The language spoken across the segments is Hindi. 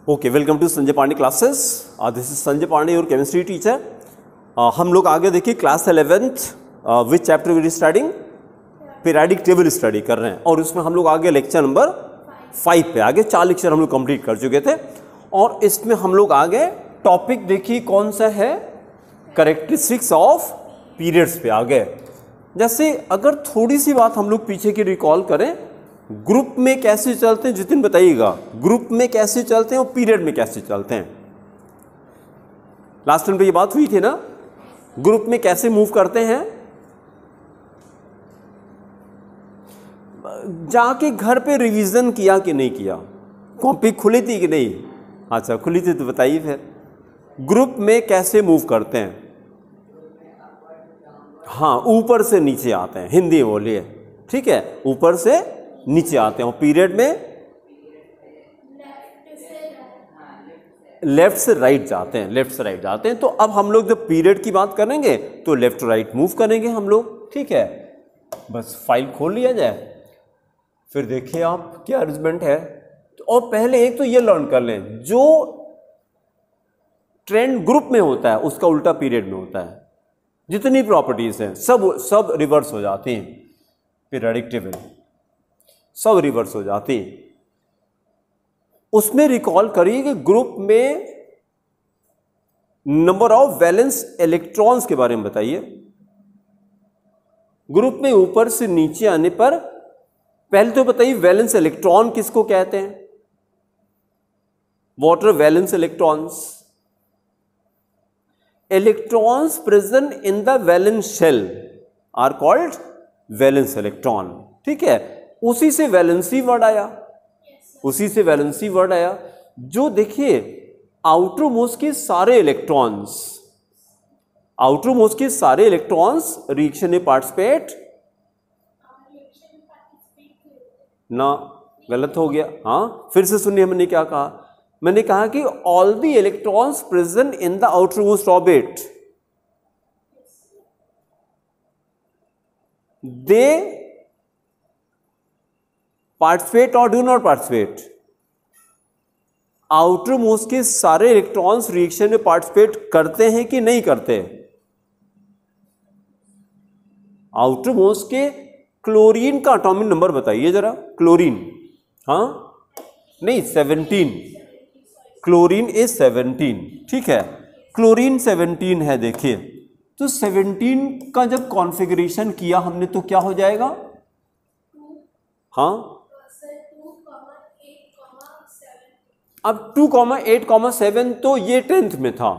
Okay, welcome to Sanjay Pandey classes. This is Sanjay Pandey, your chemistry teacher. हम लोग आगे देखिए class 11th which chapter we studying, periodic table study कर रहे हैं और इसमें हम लोग आगे लेक्चर नंबर 5 पे आगे 4 लेक्चर हम लोग कंप्लीट कर चुके थे और इसमें हम लोग आगे टॉपिक देखिए कौन सा है, कैरेक्टरिस्टिक्स ऑफ पीरियड्स पे आ गए। जैसे अगर थोड़ी सी बात हम लोग पीछे की रिकॉल करें, ग्रुप में कैसे चलते हैं, जितिन बताइएगा, ग्रुप में कैसे चलते हैं और पीरियड में कैसे चलते हैं। लास्ट टाइम पे ये बात हुई थी ना, ग्रुप में कैसे मूव करते हैं। जाके घर पे रिवीजन किया कि नहीं किया, कॉपी खुली थी कि नहीं? अच्छा खुली थी तो बताइए फिर ग्रुप में कैसे मूव करते हैं। हाँ, ऊपर से नीचे आते हैं, हिंदी बोलिए, ठीक है, ऊपर से नीचे आते हैं। और पीरियड में लेफ्ट से राइट जाते हैं, लेफ्ट से राइट जाते हैं। तो अब हम लोग जब पीरियड की बात करेंगे तो लेफ्ट टू राइट मूव करेंगे हम लोग, ठीक है। बस फाइल खोल लिया जाए, फिर देखिए आप क्या अरेंजमेंट है। और पहले एक तो ये लर्न कर लें, जो ट्रेंड ग्रुप में होता है उसका उल्टा पीरियड में होता है। जितनी प्रॉपर्टीज हैं सब रिवर्स हो जाती हैं, पीरियोडिक टेबल सब रिवर्स हो जाती हैं। उसमें रिकॉल करिए कि ग्रुप में नंबर ऑफ वैलेंस इलेक्ट्रॉन्स के बारे में बताइए। ग्रुप में ऊपर से नीचे आने पर पहले तो बताइए वैलेंस इलेक्ट्रॉन किसको कहते हैं। What are valence electrons? Electrons present in the valence shell are called valence electron, ठीक है। उसी से वैलेंसी वर्ड आया, उसी से वैलेंसी वर्ड आया। जो देखिए आउटर मोस्ट के सारे इलेक्ट्रॉन्स, आउटर मोस्ट के सारे इलेक्ट्रॉन्स रिएक्शन में पार्टिसिपेट ना, गलत हो गया। हाँ फिर से सुनिए, मैंने क्या कहा? मैंने कहा कि all the electrons present in the outer most orbit they participate और do not participate. Outer most के सारे इलेक्ट्रॉन्स रिएक्शन में पार्टिसिपेट करते हैं कि नहीं करते? आउटर मोस्ट के क्लोरीन का एटॉमिक नंबर बताइए जरा। क्लोरीन, हाँ नहीं 17, क्लोरीन इज 17, ठीक है, क्लोरीन 17 है। देखिए तो 17 का जब कॉन्फ़िगरेशन किया हमने तो क्या हो जाएगा? हाँ अब 2,8,7 तो ये 10th में था।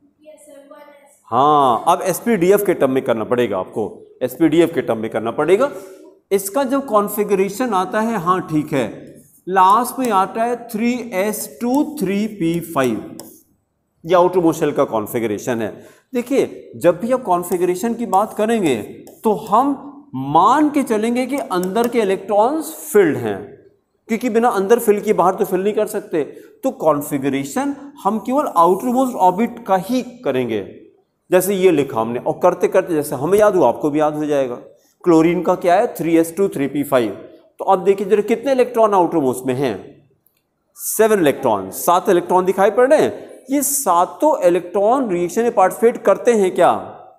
हाँ अब एसपीडीएफ के टर्म में करना पड़ेगा आपको, एसपीडीएफ के टर्म में करना पड़ेगा। इसका जब कॉन्फ़िगरेशन आता है, हाँ ठीक है, लास्ट में आता है 3s2 3p5, ये आउटर मोस्ट शेल का कॉन्फ़िगरेशन है। देखिए जब भी आप कॉन्फ़िगरेशन की बात करेंगे तो हम मान के चलेंगे कि अंदर के इलेक्ट्रॉन्स फिल्ड हैं, क्योंकि बिना अंदर फिल किए बाहर तो फिल नहीं कर सकते। तो कॉन्फ़िगरेशन हम केवल आउटर मोस्ट ऑर्बिट का ही करेंगे, जैसे ये लिखा हमने, और करते करते जैसे हमें याद हुआ आपको भी याद हो जाएगा। क्लोरीन का क्या है? 3s2 3p5। तो अब देखिए जरा कितने इलेक्ट्रॉन आउटर मोस्ट में हैं? 7 इलेक्ट्रॉन, 7 इलेक्ट्रॉन दिखाई पड़ रहे हैं। ये सातों इलेक्ट्रॉन रिएक्शन में पार्टिसिपेट करते हैं क्या?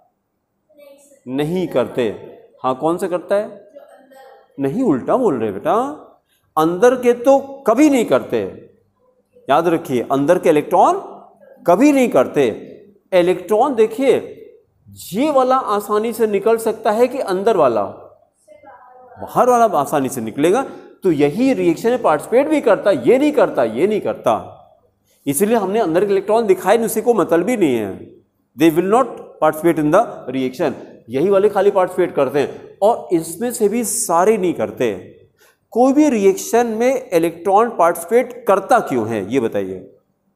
नहीं करते। हाँ कौन सा करता है? नहीं, उल्टा बोल रहे बेटा, अंदर के तो कभी नहीं करते। याद रखिए अंदर के इलेक्ट्रॉन कभी नहीं करते। इलेक्ट्रॉन देखिए ये वाला आसानी से निकल सकता है कि अंदर वाला, बाहर वाला आसानी से निकलेगा। तो यही रिएक्शन में पार्टिसिपेट भी करता, ये नहीं करता, ये नहीं करता। इसलिए हमने अंदर के इलेक्ट्रॉन दिखाए नहीं, उसी को मतलब भी नहीं है। They will not participate in the reaction, यही वाले खाली पार्टिसिपेट करते हैं। और इसमें से भी सारे नहीं करते। कोई भी रिएक्शन में इलेक्ट्रॉन पार्टिसिपेट करता क्यों है ये बताइए?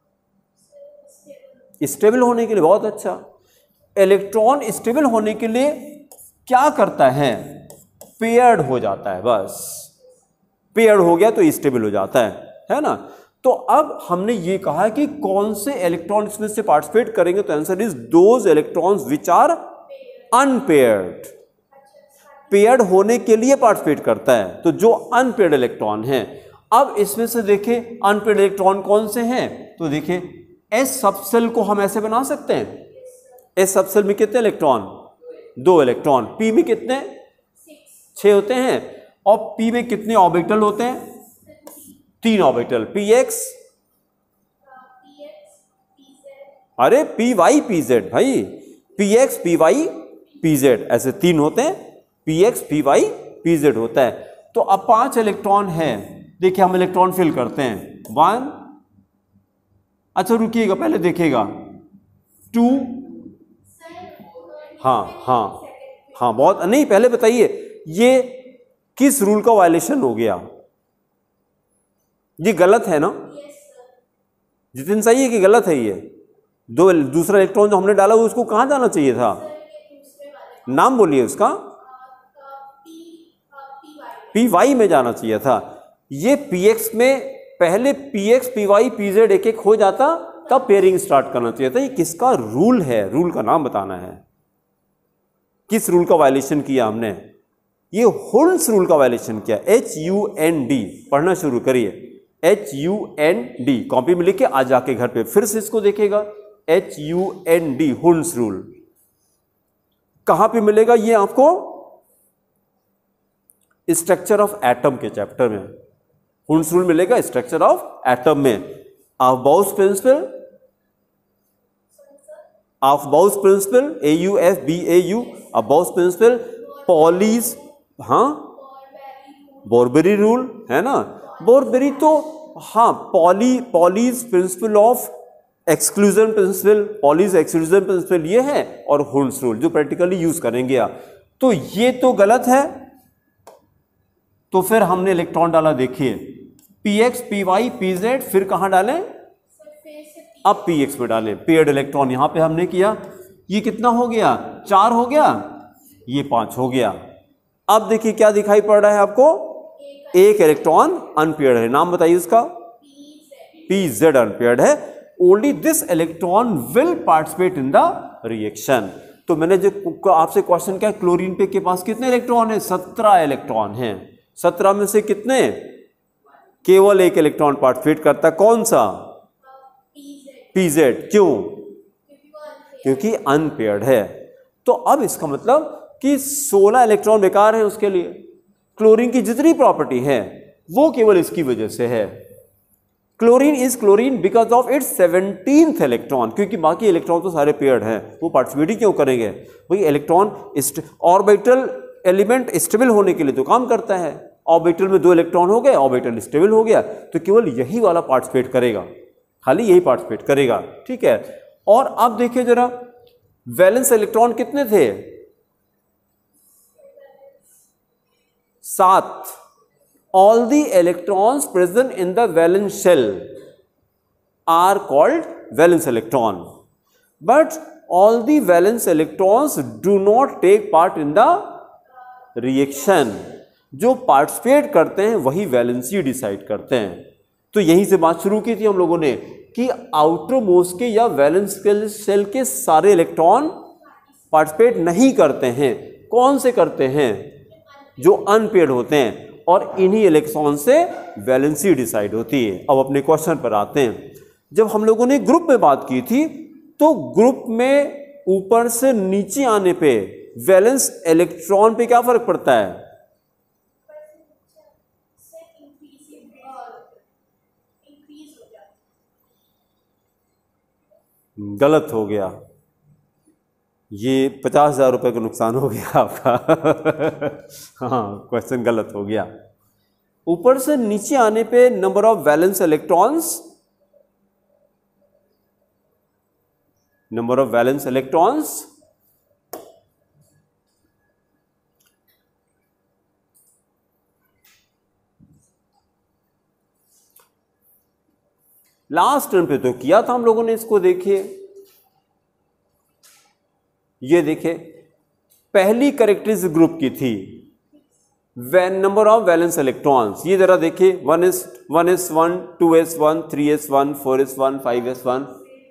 स्टेबल होने के लिए। बहुत अच्छा। इलेक्ट्रॉन स्टेबल होने के लिए क्या करता है? पेयर्ड हो जाता है, बस पेयर्ड हो गया तो स्टेबल हो जाता है ना। तो अब हमने ये कहा कि कौन से इलेक्ट्रॉन इसमें से पार्टिसिपेट करेंगे, तो answer is those electrons which are unpaired. Paired होने के लिए पार्टिसिपेट करता है, तो जो अनपेयर्ड इलेक्ट्रॉन है अब इसमें से देखें अनपेड इलेक्ट्रॉन कौन से हैं, तो देखें एस सबसेल को हम ऐसे बना सकते हैं। एस सबसेल में कितने इलेक्ट्रॉन, 2 इलेक्ट्रॉन। पी में कितने, 6 होते हैं। और पी में कितने ऑर्बिटल होते हैं, 3 ऑर्बिटल। पी एक्स, अरे पी वाई पी जेड भाई, P X P Y P Z, ऐसे 3 होते हैं। P X P Y P Z होता है। तो अब 5 इलेक्ट्रॉन है। देखिए हम इलेक्ट्रॉन फिल करते हैं। 1, अच्छा रुकिएगा पहले देखिएगा, 2, हाँ बहुत नहीं, पहले बताइए ये किस रूल का वायलेशन हो गया, ये गलत है ना जितिन, सही है कि गलत है ये? दूसरा इलेक्ट्रॉन जो हमने डाला वो उसको कहां जाना चाहिए था, नाम बोलिए उसका, पी वाई में जाना चाहिए था। ये पी एक्स में पहले P X P Y P Z एक एक हो जाता, तब पेयरिंग स्टार्ट करना चाहिए था। ये किसका रूल है, रूल का नाम बताना है, किस रूल का वायलेशन किया हमने, ये हुल्स रूल का वायलेशन किया। HUND पढ़ना शुरू करिए, HUND कॉपी में लिख के आ जाके घर पे फिर से इसको देखेगा। HUND हुल्स रूल कहां पे मिलेगा ये आपको, स्ट्रक्चर ऑफ एटम के चैप्टर में हुल्स रूल मिलेगा, स्ट्रक्चर ऑफ एटम में। Aufbau principle, aufbau principle AUFBAU, aufbau principle, Pauli's, हाँ बोरबेरी रूल है ना, बोरबेरी तो हाँ, Pauli's principle of exclusion principle, Pauli's exclusion principle ये है, और हुल्स रूल जो प्रैक्टिकली यूज करेंगे आप। तो ये तो गलत है, तो फिर हमने इलेक्ट्रॉन डाला, देखिए PX PY PZ, फिर कहां डालें, अब PX में डालें, पेयर्ड इलेक्ट्रॉन यहां पे हमने किया। ये कितना हो गया, 4 हो गया, ये 5 हो गया। अब देखिए क्या दिखाई पड़ रहा है आपको, एक इलेक्ट्रॉन अनपेयर्ड है, नाम बताइए उसका, PZ अनपेयर्ड है। Only this electron will participate in the reaction. तो मैंने जो आपसे क्वेश्चन किया, क्लोरीन पे के पास कितने इलेक्ट्रॉन है, 17 इलेक्ट्रॉन हैं। 17 में से कितने, केवल एक इलेक्ट्रॉन पार्टिसिपेट करता, कौन सा, PZ। क्यों, क्योंकि अनपेयर्ड है। तो अब इसका मतलब कि 16 इलेक्ट्रॉन बेकार है उसके लिए। क्लोरीन की जितनी प्रॉपर्टी है वो केवल इसकी वजह से है। Chlorine is chlorine because of its 17th electron, क्योंकि बाकी इलेक्ट्रॉन तो सारे पेयर्ड हैं, वो पार्टिसिपेट ही क्यों करेंगे भाई। इलेक्ट्रॉन ऑर्बिटल एलिमेंट स्टेबल होने के लिए तो काम करता है। ऑर्बिटल में 2 इलेक्ट्रॉन हो गए, ऑर्बिटल स्टेबल हो गया, तो केवल यही वाला पार्टिसिपेट करेगा, खाली यही पार्टिसिपेट करेगा, ठीक है। और अब देखिए जरा, वैलेंस इलेक्ट्रॉन कितने थे, 7। All the electrons present in the valence shell are called valence electron, but all the valence electrons do not take part in the reaction. जो पार्टिसिपेट करते हैं वही वैलेंसी डिसाइड करते हैं। तो यहीं से बात शुरू की थी हम लोगों ने कि आउटर मोस्ट के या वैलेंस शेल के सारे इलेक्ट्रॉन पार्टिसिपेट नहीं करते हैं। कौन से करते हैं, जो अनपेयर्ड होते हैं, और इन्हीं इलेक्ट्रॉन से वैलेंसी डिसाइड होती है। अब अपने क्वेश्चन पर आते हैं। जब हम लोगों ने ग्रुप में बात की थी, तो ग्रुप में ऊपर से नीचे आने पे वैलेंस इलेक्ट्रॉन पे क्या फर्क पड़ता है, गलत हो गया, ये 50,000 रुपए का नुकसान हो गया आपका। हाँ, क्वेश्चन गलत हो गया। ऊपर से नीचे आने पे number of valence electrons, number of valence electrons last term पे तो किया था हम लोगों ने इसको। देखिए ये देखिए, पहली कैरेक्टरिस्टिक ग्रुप की थी नंबर ऑफ वैलेंस इलेक्ट्रॉन्स। ये जरा देखिए, 1s1 2s1 3s1 4s1 5s1।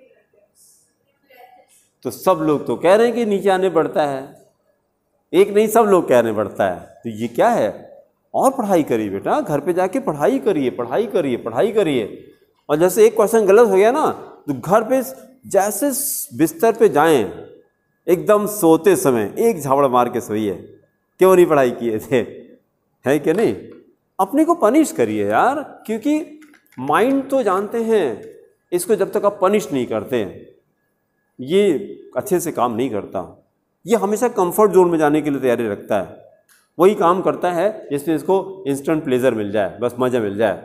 तो सब लोग तो कह रहे हैं कि नीचे आने बढ़ता है, एक नहीं सब लोग कह रहे हैं बढ़ता है। तो ये क्या है, और पढ़ाई करिए बेटा, घर पे जाके पढ़ाई करिए, पढ़ाई करिए, पढ़ाई करिए। और जैसे एक क्वेश्चन गलत हो गया ना तो घर पे जैसे बिस्तर पे जाएं एकदम सोते समय एक झापड़ मार के सोइए, क्यों नहीं पढ़ाई किए थे, है कि नहीं। अपने को पनिश करिए यार, क्योंकि माइंड तो जानते हैं इसको जब तक आप पनिश नहीं करते ये अच्छे से काम नहीं करता। ये हमेशा कंफर्ट जोन में जाने के लिए तैयारी रखता है, वही काम करता है जिसमें इसको इंस्टेंट प्लेजर मिल जाए, बस मजा मिल जाए।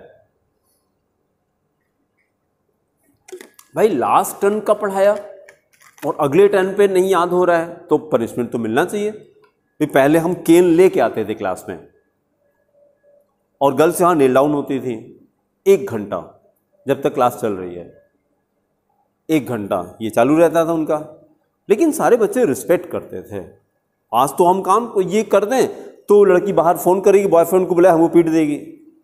भाई लास्ट टर्न का पढ़ाया और अगले टर्न पे नहीं याद हो रहा है तो पनिशमेंट तो मिलना चाहिए। फिर पहले हम केन लेके आते थे क्लास में और गर्ल्स यहाँ नेल डाउन होती थी 1 घंटा, जब तक क्लास चल रही है 1 घंटा ये चालू रहता था उनका, लेकिन सारे बच्चे रिस्पेक्ट करते थे। आज तो हम काम ये कर दें तो लड़की बाहर फ़ोन करेगी, बॉयफ्रेंड को बुलाए हमको पीट देगी,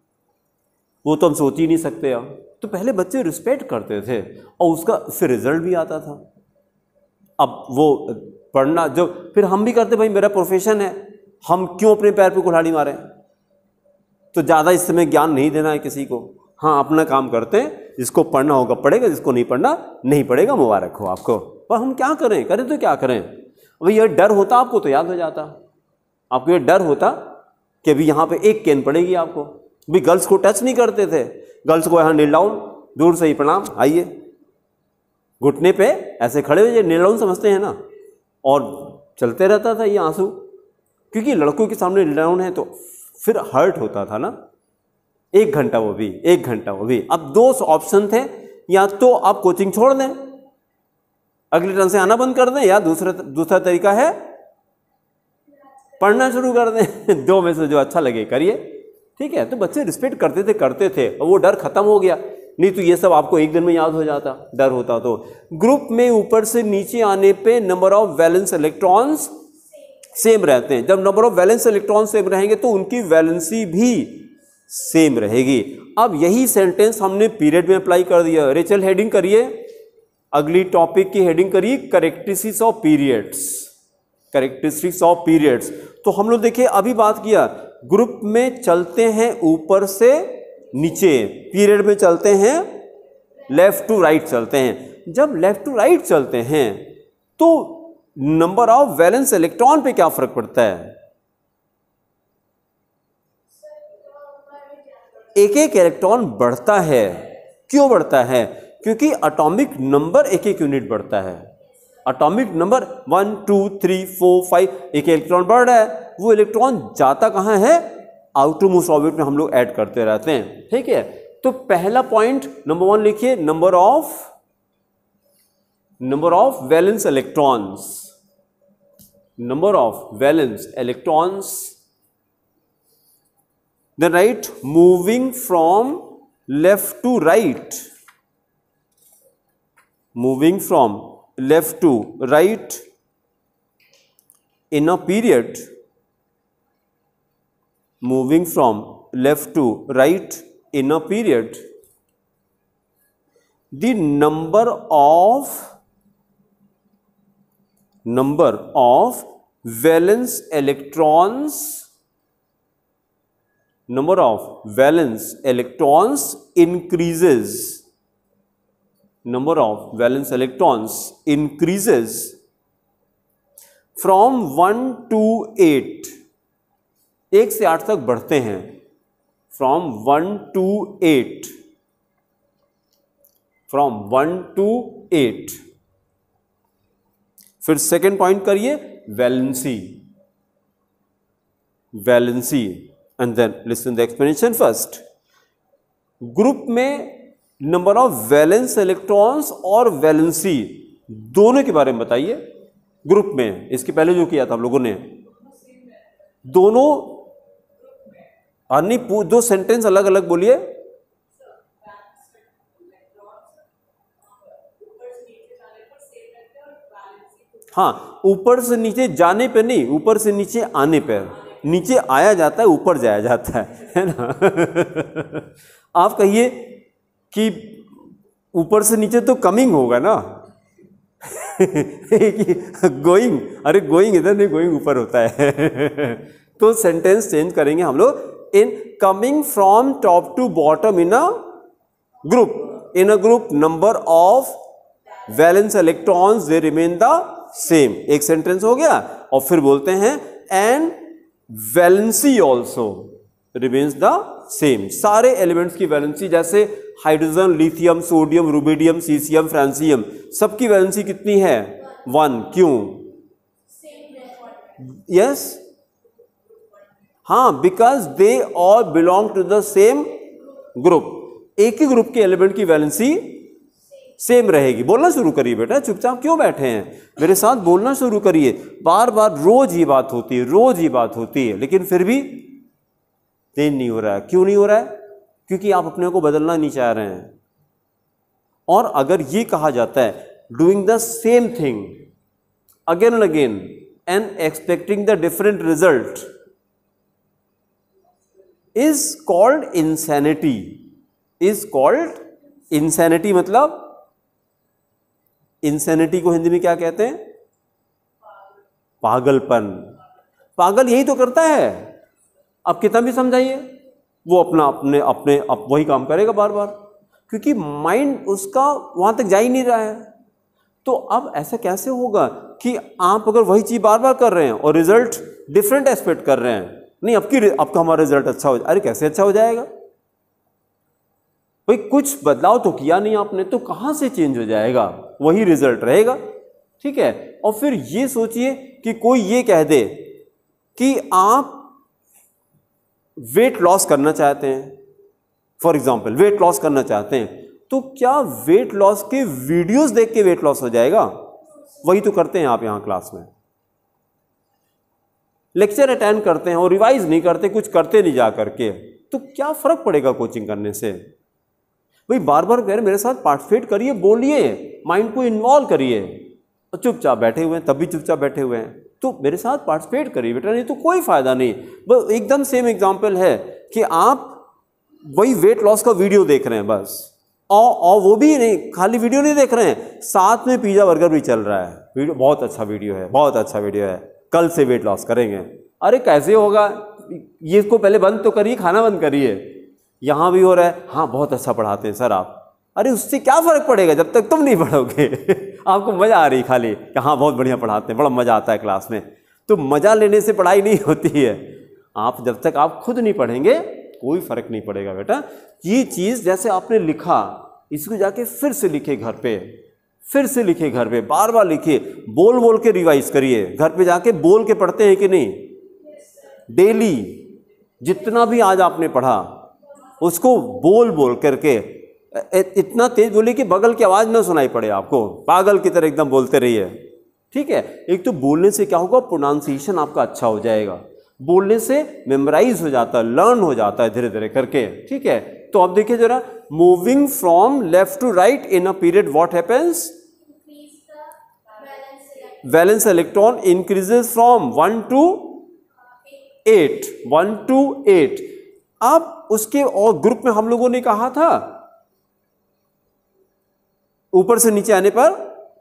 वो तो हम सोच ही नहीं सकते यार। तो पहले बच्चे रिस्पेक्ट करते थे और उसका फिर रिजल्ट भी आता था। अब वो पढ़ना जो फिर हम भी करते, भाई मेरा प्रोफेशन है, हम क्यों अपने पैर पे कुल्हाड़ी मारें। तो ज़्यादा इस समय ज्ञान नहीं देना है किसी को, हाँ अपना काम करते हैं, जिसको पढ़ना होगा पढ़ेगा, जिसको नहीं पढ़ना नहीं पढ़ेगा, मुबारक हो आपको। पर हम क्या करें, करें तो क्या करें। भाई ये डर होता आपको तो याद हो जाता, आपको ये डर होता कि अभी यहाँ पे एक केन पड़ेगी आपको। भी गर्ल्स को टच नहीं करते थे, गर्ल्स को यहाँ नील डाउन, दूर से ही प्रणाम, आइए, घुटने पे ऐसे खड़े हुए, नील डाउन समझते हैं ना, और चलते रहता था ये आंसू, क्योंकि लड़कों के सामने नील डाउन है तो फिर हर्ट होता था ना। 1 घंटा वो भी, 1 घंटा वो भी। अब 2 ऑप्शन थे, या तो आप कोचिंग छोड़ दें, अगले टर्न से आना बंद कर दें, या दूसरा तरीका है पढ़ना शुरू कर दें। 2 में से जो अच्छा लगे करिए, ठीक है। तो बच्चे रिस्पेक्ट करते थे और वो डर खत्म हो गया। नहीं तो ये सब आपको एक दिन में याद हो जाता, डर होता तो। ग्रुप में ऊपर से नीचे आने पे number of valence electrons same रहते हैं। जब number of valence electron same रहेंगे तो उनकी वैलेंसी भी सेम रहेगी। अब यही सेंटेंस हमने पीरियड में अप्लाई कर दिया। रेचल हेडिंग करिए, अगली टॉपिक की हेडिंग करिए characteristics of periods, characteristics of periods. तो हम लोग देखिए अभी बात किया, ग्रुप में चलते हैं ऊपर से नीचे, पीरियड में चलते हैं लेफ्ट टू राइट चलते हैं। जब लेफ्ट टू राइट चलते हैं तो नंबर ऑफ वैलेंस इलेक्ट्रॉन पे क्या फर्क पड़ता है। एक एक इलेक्ट्रॉन बढ़ता है। क्यों बढ़ता है? क्योंकि एटॉमिक नंबर एक एक यूनिट बढ़ता है। एटॉमिक नंबर 1 2 3 4 5 एक इलेक्ट्रॉन बढ़ रहा है। वो इलेक्ट्रॉन जाता कहाँ है? आउटर मोस्ट ऑर्बिट में हम लोग ऐड करते रहते हैं, ठीक है। तो पहला पॉइंट नंबर 1 लिखिए, number of valence electrons, number of valence electrons. Then write moving from left to right, moving from left to right in a period, moving from left to right in a period, the number of valence electrons, number of valence electrons increases, number of valence electrons increases from 1 to 8, 1 से 8 तक बढ़ते हैं, from 1 to 8, from 1 to 8। फिर सेकेंड पॉइंट करिए, valency, valency. And then listen the explanation first. Group में नंबर ऑफ वैलेंस इलेक्ट्रॉन्स और वैलेंसी दोनों के बारे में बताइए। ग्रुप में इसके पहले जो किया था हम लोगों ने, दोनों अन्य 2 सेंटेंस अलग अलग बोलिए। हाँ, ऊपर से नीचे जाने पे नहीं, ऊपर से नीचे आने पे। नीचे आया जाता है, ऊपर जाया जाता है ना। आप कहिए कि ऊपर से नीचे तो कमिंग होगा ना। गोइंग, अरे गोइंग इधर नहीं, गोइंग ऊपर होता है। तो सेंटेंस चेंज करेंगे हम लोग in coming from top to bottom in a group number of valence electrons they remain the same। एक सेंटेंस हो गया। और फिर बोलते हैं and valency also remains the same। सारे एलिमेंट्स की वैलेंसी, जैसे hydrogen, lithium, sodium, rubidium, caesium, francium, सबकी वैलेंसी कितनी है? 1। क्यों? यस, हाँ, because they all belong to the same group. एक ही ग्रुप के एलिमेंट की वैलेंसी सेम रहेगी। बोलना शुरू करिए बेटा, चुपचाप क्यों बैठे हैं? मेरे साथ बोलना शुरू करिए। बार बार रोज ही बात होती है, रोज ही बात होती है, लेकिन फिर भी चेंज नहीं हो रहा है। क्यों नहीं हो रहा है? क्योंकि आप अपने को बदलना नहीं चाह रहे हैं। और अगर ये कहा जाता है doing the same thing again and again and expecting the different result is called insanity. Is called insanity. मतलब इंसैनिटी को हिंदी में क्या कहते हैं? पागलपन। पागल यही तो करता है। अब कितना भी समझाइए वो अपने वही काम करेगा बार बार, क्योंकि माइंड उसका वहां तक जा ही नहीं रहा है। तो अब ऐसा कैसे होगा कि आप अगर वही चीज बार बार कर रहे हैं और रिजल्ट डिफरेंट एक्सपेक्ट कर रहे हैं? नहीं, अब का हमारा रिजल्ट अच्छा हो जाए। अरे कैसे अच्छा हो जाएगा भाई? कुछ बदलाव तो किया नहीं आपने, तो कहां से चेंज हो जाएगा? वही रिजल्ट रहेगा। ठीक है। और फिर ये सोचिए कि कोई ये कह दे कि आप वेट लॉस करना चाहते हैं, फॉर एग्जाम्पल वेट लॉस करना चाहते हैं, तो क्या वेट लॉस के वीडियोस देख के वेट लॉस हो जाएगा? वही तो करते हैं आप यहां क्लास में। लेक्चर अटेंड करते हैं और रिवाइज नहीं करते, कुछ करते नहीं जा करके, तो क्या फर्क पड़ेगा कोचिंग करने से? भाई बार बार कह रहे मेरे साथ पार्टिसिपेट करिए, बोलिए, माइंड को इन्वॉल्व करिए। और चुपचाप बैठे हुए हैं, तब भी चुपचाप बैठे हुए हैं, तो मेरे साथ पार्टिसिपेट करिए बेटा, नहीं तो कोई फायदा नहीं। बस एकदम सेम एग्जांपल है कि आप वही वेट लॉस का वीडियो देख रहे हैं बस, और वो भी नहीं, खाली वीडियो नहीं देख रहे हैं, साथ में पिज्जा बर्गर भी चल रहा है। वीडियो बहुत अच्छा वीडियो है, बहुत अच्छा वीडियो है, कल से वेट लॉस करेंगे। अरे कैसे होगा? ये इसको पहले बंद तो करिए, खाना बंद करिए। यहाँ भी हो रहा है, हाँ बहुत अच्छा पढ़ाते हैं सर आप। अरे उससे क्या फ़र्क पड़ेगा जब तक तुम नहीं पढ़ोगे? आपको मज़ा आ रही खाली कि हाँ बहुत बढ़िया पढ़ाते हैं, बड़ा मज़ा आता है क्लास में। तो मज़ा लेने से पढ़ाई नहीं होती है। आप जब तक आप खुद नहीं पढ़ेंगे कोई फ़र्क नहीं पड़ेगा बेटा। ये चीज़ जैसे आपने लिखा, इसको जाके फिर से लिखे घर पे, फिर से लिखे घर पे, बार बार लिखिए, बोल बोल के रिवाइज करिए। घर पे जाके बोल के पढ़ते हैं कि नहीं? डेली जितना भी आज आपने पढ़ा उसको बोल बोल करके, इतना तेज बोलिए कि बगल की आवाज़ ना सुनाई पड़े आपको, पागल की तरह एकदम बोलते रहिए। ठीक है। एक तो बोलने से क्या होगा, प्रोनाउंसिएशन आपका अच्छा हो जाएगा, बोलने से मेमोराइज हो जाता है, लर्न हो जाता है धीरे धीरे करके। ठीक है। तो अब देखिए जरा, moving from left to right in a period what happens? Valence electron increases from 1 to 8, 1 to 8। अब उसके और ग्रुप में हम लोगों ने कहा था ऊपर से नीचे आने पर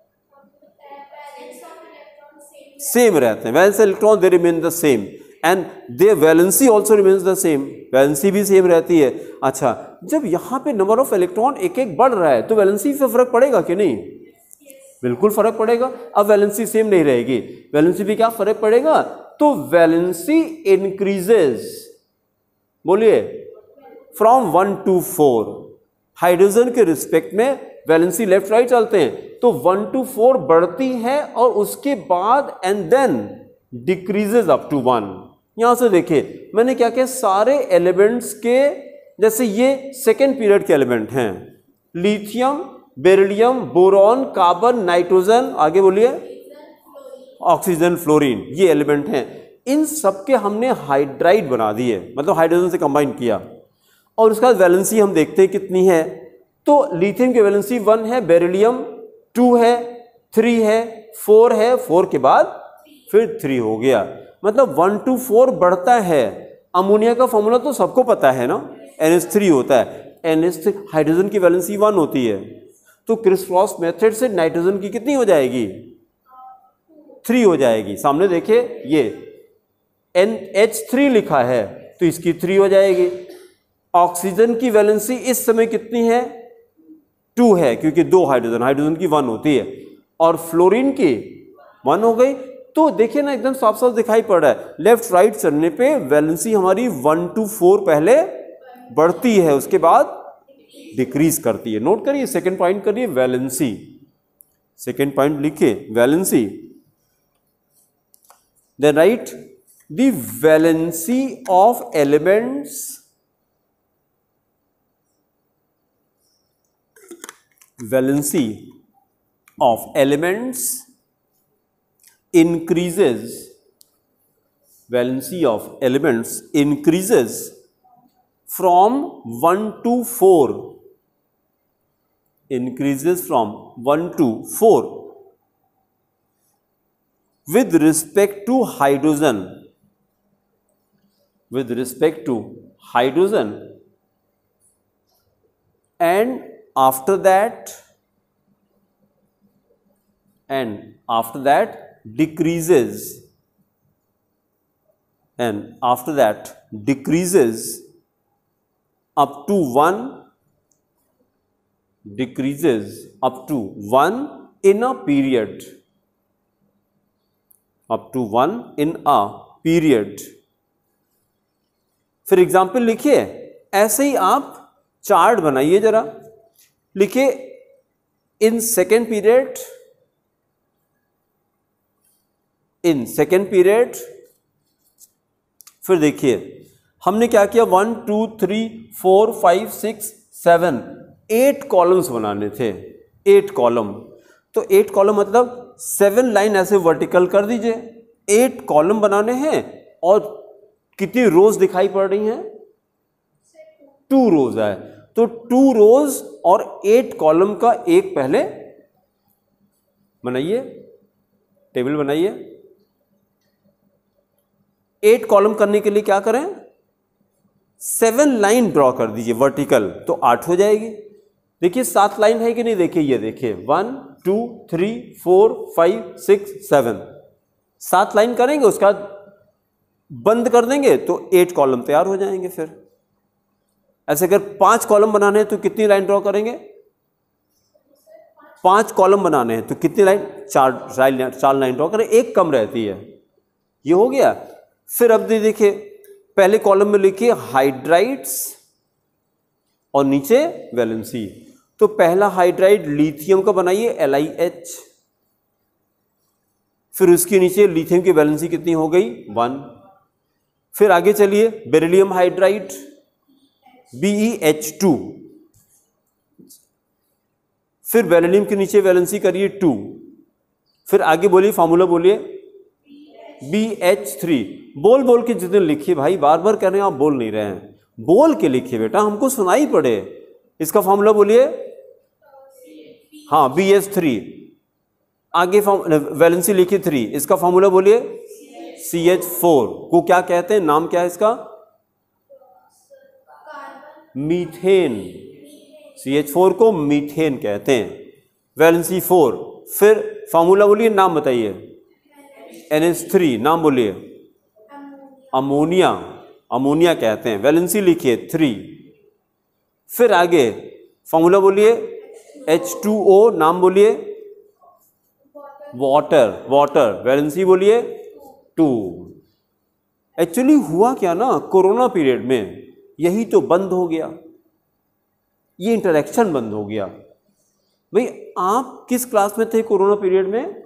सेम रहते हैं। Valence electron they remain the same and their valency also remains the same. Valency भी सेम रहती है। अच्छा, जब यहां पे नंबर ऑफ इलेक्ट्रॉन एक एक बढ़ रहा है तो वैलेंसी से फर्क पड़ेगा कि नहीं? बिल्कुल फर्क पड़ेगा। अब वैलेंसी सेम नहीं रहेगी, वैलेंसी भी क्या फर्क पड़ेगा? तो वैलेंसी इंक्रीजेस, बोलिए, फ्रॉम 1 to 4। हाइड्रोजन के रिस्पेक्ट में वैलेंसी लेफ्ट राइट चलते हैं, तो 1 to 4 बढ़ती है और उसके बाद and then decreases up to 1। यहां से देखिए मैंने क्या किया, सारे एलिमेंट्स के, जैसे ये सेकेंड पीरियड के एलिमेंट हैं, lithium, beryllium, boron, carbon, nitrogen, आगे बोलिए, ऑक्सीजन, फ्लोरीन, ये एलिमेंट हैं। इन सबके हमने हाइड्राइड बना दिए, मतलब हाइड्रोजन से कंबाइन किया, और उसका वैलेंसी हम देखते हैं कितनी है। तो लिथियम की वैलेंसी 1 है, बेरिलियम 2 है, 3 है, 4 है, 4 के बाद फिर 3 हो गया, मतलब 1 to 4 बढ़ता है। अमोनिया का फॉर्मूला तो सबको पता है ना, NH3 होता है। NH3 हाइड्रोजन की वैलेंसी 1 होती है, तो क्रिस क्रॉस मेथड से नाइट्रोजन की कितनी हो जाएगी? 3 हो जाएगी। सामने देखिए ये NH3 लिखा है, तो इसकी 3 हो जाएगी। ऑक्सीजन की वैलेंसी इस समय कितनी है? 2 है, क्योंकि 2 हाइड्रोजन की 1 होती है, और फ्लोरीन की 1 हो गई। तो देखिए ना, एकदम साफ साफ दिखाई पड़ रहा है, लेफ्ट राइट चलने पे वैलेंसी हमारी 1 to 4 पहले बढ़ती है, उसके बाद डिक्रीज करती है। नोट करिए, सेकंड पॉइंट करिए, वैलेंसी। सेकंड पॉइंट लिखिए, valency. Then write the valency of elements, valency of elements increases, valency of elements increases from 1 to 4, increases from 1 to 4 with respect to hydrogen, with respect to hydrogen, and after that decreases, and after that decreases up to 1, decreases up to 1 in a period, up to 1 in a period। फिर एग्जाम्पल लिखिए, ऐसे ही आप चार्ट बनाइए जरा, लिखिए in second period, in second period. फिर देखिए हमने क्या किया, 1 2 3 4 5 6 7 8 कॉलम्स बनाने थे, 8 कॉलम। तो 8 कॉलम मतलब 7 लाइन ऐसे वर्टिकल कर दीजिए। 8 कॉलम बनाने हैं, और कितनी रोज दिखाई पड़ रही हैं? 2 रोज है। तो 2 रोज और 8 कॉलम का एक पहले बनाइए, टेबल बनाइए। 8 कॉलम करने के लिए क्या करें, 7 लाइन ड्रॉ कर दीजिए वर्टिकल, तो 8 हो जाएगी। देखिए 7 लाइन है कि नहीं, देखिए ये देखिए 1 2 3 4 5 6 7, 7 लाइन करेंगे, उसका बंद कर देंगे तो 8 कॉलम तैयार हो जाएंगे। फिर ऐसे अगर 5 कॉलम बनाने हैं तो कितनी लाइन ड्रॉ करेंगे? 5 कॉलम बनाने हैं तो कितनी लाइन? 4 लाइन ड्रॉ करें, एक कम रहती है। ये हो गया। फिर अब देखिए पहले कॉलम में लिखिए हाइड्राइड्स और नीचे वैलेंसी। तो पहला हाइड्राइड लिथियम का बनाइए, LiH। फिर उसके नीचे लिथियम की वैलेंसी कितनी हो गई? 1। फिर आगे चलिए, बेरिलियम हाइड्राइड BeH2। फिर बेरिलियम के नीचे वैलेंसी करिए 2। फिर आगे बोलिए, फॉर्मूला बोलिए, BH3। बोल बोल के जितने लिखिए भाई, बार बार कह रहे हैं आप, बोल नहीं रहे हैं, बोल के लिखिए बेटा, हमको सुनाई पड़े। इसका फॉर्मूला बोलिए, हाँ BH3। आगे वैलेंसी लिखिए 3, इसका फॉर्मूला बोलिए CH4 को क्या कहते हैं, नाम क्या है इसका? मीथेन। CH4 को मीथेन कहते हैं, वैलेंसी 4। फिर फॉर्मूला बोलिए, नाम बताइए। NH3, नाम बोलिए। अमोनिया, अमोनिया कहते हैं, वैलेंसी लिखिए 3। फिर आगे फॉर्मूला बोलिए, H2O, नाम बोलिए। वाटर, वाटर, वैलेंसी बोलिए 2। एक्चुअली हुआ क्या ना, कोरोना पीरियड में यही तो बंद हो गया, ये इंटरेक्शन बंद हो गया। भाई आप किस क्लास में थे कोरोना पीरियड में?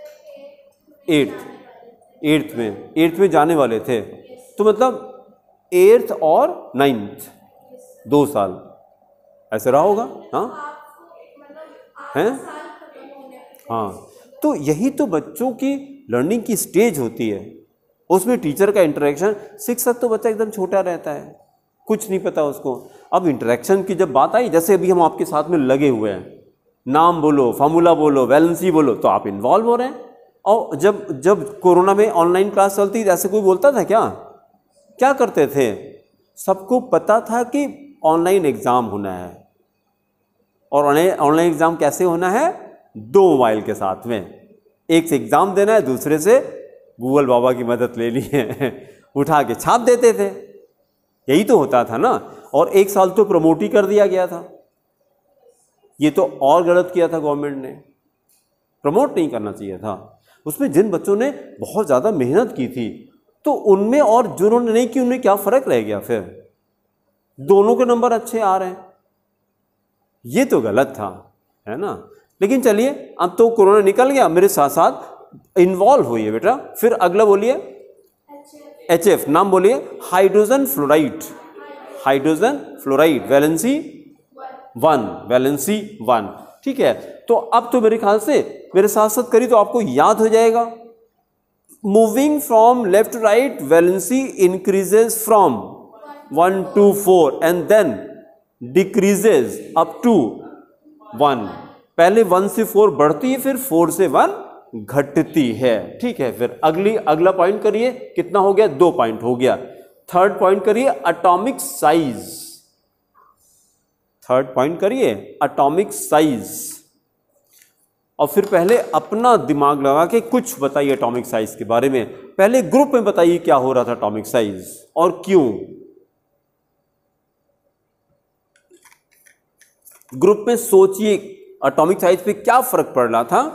8th में जाने वाले थे, तो मतलब 8th और 9th 2 साल ऐसे रहा होगा। हाँ हैं, हाँ। तो यही तो बच्चों की लर्निंग की स्टेज होती है, उसमें टीचर का इंटरेक्शन। शिक्षक तो बच्चा एकदम छोटा रहता है, कुछ नहीं पता उसको। अब इंटरेक्शन की जब बात आई, जैसे अभी हम आपके साथ में लगे हुए हैं, नाम बोलो, फॉर्मूला बोलो, वैलेंसी बोलो, तो आप इन्वॉल्व हो रहे हैं। और जब कोरोना में ऑनलाइन क्लास चलती थी, ऐसे कोई बोलता था क्या? क्या करते थे? सबको पता था कि ऑनलाइन एग्ज़ाम होना है, और ऑनलाइन एग्ज़ाम कैसे होना है? 2 मोबाइल के साथ में, एक से एग्ज़ाम देना है, दूसरे से गूगल बाबा की मदद ले ली है उठा के छाप देते थे। यही तो होता था ना। और 1 साल तो प्रमोट ही कर दिया गया था। ये तो और गलत किया था गवर्नमेंट ने, प्रमोट नहीं करना चाहिए था। उसमें जिन बच्चों ने बहुत ज़्यादा मेहनत की थी तो उनमें और जिन्होंने नहीं की उनमें क्या फ़र्क रह गया? फिर दोनों के नंबर अच्छे आ रहे हैं, ये तो गलत था, है ना। लेकिन चलिए, अब तो कोरोना निकल गया, मेरे साथ साथ इन्वॉल्व हुई है बेटा। फिर अगला बोलिए, HF, नाम बोलिए, hydrogen fluoride. Hydrogen fluoride valency 1, valency 1, ठीक है। तो अब तो मेरे ख्याल से मेरे साथ साथ करी तो आपको याद हो जाएगा। Moving from left to right, valency increases from 1 to 4 and then decreases up to 1। पहले 1 से 4 बढ़ती है, फिर 4 से 1 घटती है, ठीक है। फिर अगला पॉइंट करिए, कितना हो गया? 2 पॉइंट हो गया। थर्ड पॉइंट करिए, एटॉमिक साइज। थर्ड पॉइंट करिए, एटॉमिक साइज। और फिर पहले अपना दिमाग लगा के कुछ बताइए एटॉमिक साइज के बारे में। पहले ग्रुप में बताइए क्या हो रहा था एटॉमिक साइज और क्यों। ग्रुप में सोचिए एटॉमिक साइज पे क्या फर्क पड़ रहा था।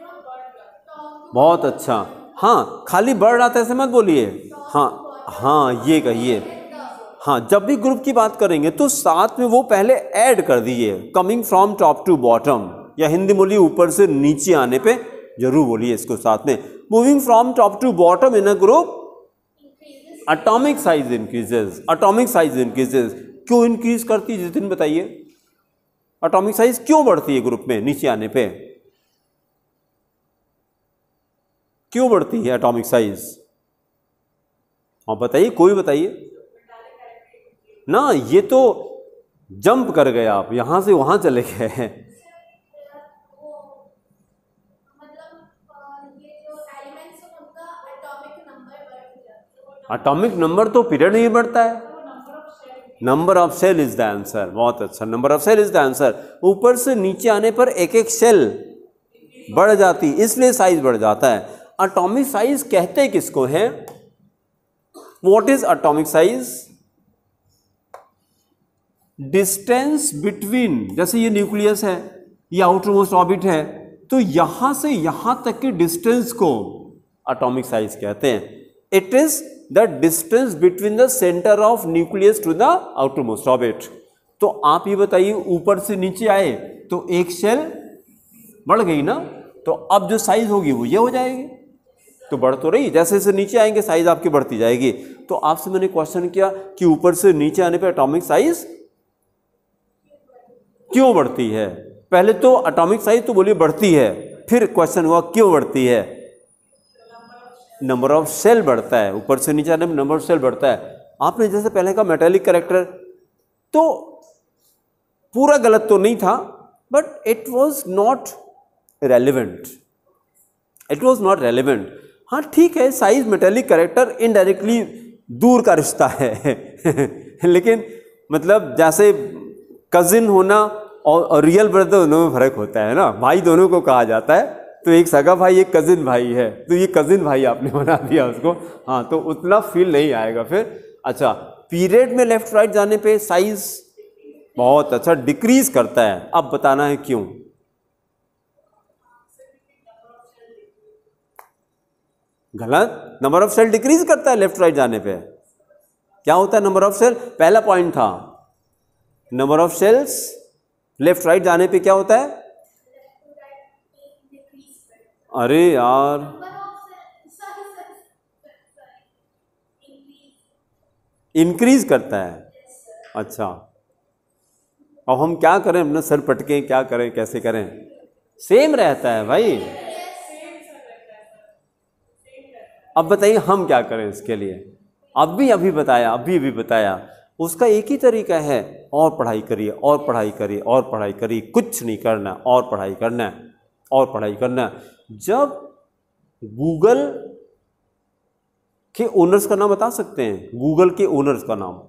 बहुत अच्छा, हाँ, खाली बढ़ रहा था ऐसे मत बोलिए। हाँ, ये कहिए। हाँ, जब भी ग्रुप की बात करेंगे तो साथ में वो पहले ऐड कर दीजिए, coming from top to bottom, या हिंदी बोलिए ऊपर से नीचे आने पे जरूर बोलिए इसको साथ में। Moving from top to bottom in a group, atomic size increases. Atomic size increases क्यों इंक्रीज करती है जितिन बताइए? एटॉमिक साइज क्यों बढ़ती है ग्रुप में नीचे आने पे? क्यों बढ़ती है एटॉमिक साइज? हाँ बताइए, कोई बताइए ना। ये तो जंप कर गए आप, यहां से वहां चले गए। एटॉमिक नंबर तो पीरियड में बढ़ता है। Number of shell is the answer. बहुत अच्छा, number of shell is the answer. ऊपर से नीचे आने पर एक एक सेल बढ़ जाती, इसलिए साइज बढ़ जाता है। एटॉमिक साइज कहते किसको है? What is atomic size? Distance between, जैसे ये न्यूक्लियस है, ये आउटर मोस्ट ऑर्बिट है, तो यहां से यहां तक के डिस्टेंस को एटॉमिक साइज कहते हैं। It is the distance between the centre of nucleus to the outer most orbit. तो आप ये बताइए, ऊपर से नीचे आए तो एक सेल बढ़ गई ना, तो अब जो साइज होगी वो ये हो जाएगी। तो बढ़ तो रही, जैसे जैसे नीचे आएंगे साइज आपकी बढ़ती जाएगी। तो आपसे मैंने क्वेश्चन किया कि ऊपर से नीचे आने पर एटॉमिक साइज क्यों बढ़ती है? पहले तो एटॉमिक साइज तो बोलिए बढ़ती है, फिर क्वेश्चन हुआ क्यों बढ़ती है? नंबर ऑफ सेल बढ़ता है, ऊपर से नीचे आने में नंबर ऑफ सेल बढ़ता है। आपने जैसे पहले का मेटालिक कैरेक्टर, तो पूरा गलत तो नहीं था, but it was not relevant. It was not relevant. हाँ ठीक है, साइज मेटालिक कैरेक्टर इनडायरेक्टली दूर का रिश्ता है लेकिन मतलब जैसे कजिन होना और रियल ब्रदर दोनों में फर्क होता है ना। भाई दोनों को कहा जाता है, तो एक सगा भाई एक कजिन भाई है, तो ये कजिन भाई आपने बना दिया उसको। हाँ, तो उतना फील नहीं आएगा फिर। अच्छा, पीरियड में लेफ्ट राइट जाने पे साइज बहुत अच्छा डिक्रीज करता है। अब बताना है क्यों। गलत, नंबर ऑफ सेल डिक्रीज करता है लेफ्ट राइट जाने पे। क्या होता है नंबर ऑफ सेल? पहला पॉइंट था, number of cells left right जाने पे क्या होता है? अरे यार, इंक्रीज करता है। अच्छा, अब हम क्या करें, अपना सर पटके क्या करें, कैसे करें? सेम रहता है भाई। अब बताइए हम क्या करें इसके लिए? अभी बताया उसका एक ही तरीका है, और पढ़ाई करिए, और पढ़ाई करिए, और पढ़ाई करिए, कुछ नहीं करना, और पढ़ाई करना है, और पढ़ाई करना है। जब गूगल के ओनर्स का नाम बता सकते हैं? गूगल के ओनर्स का नाम?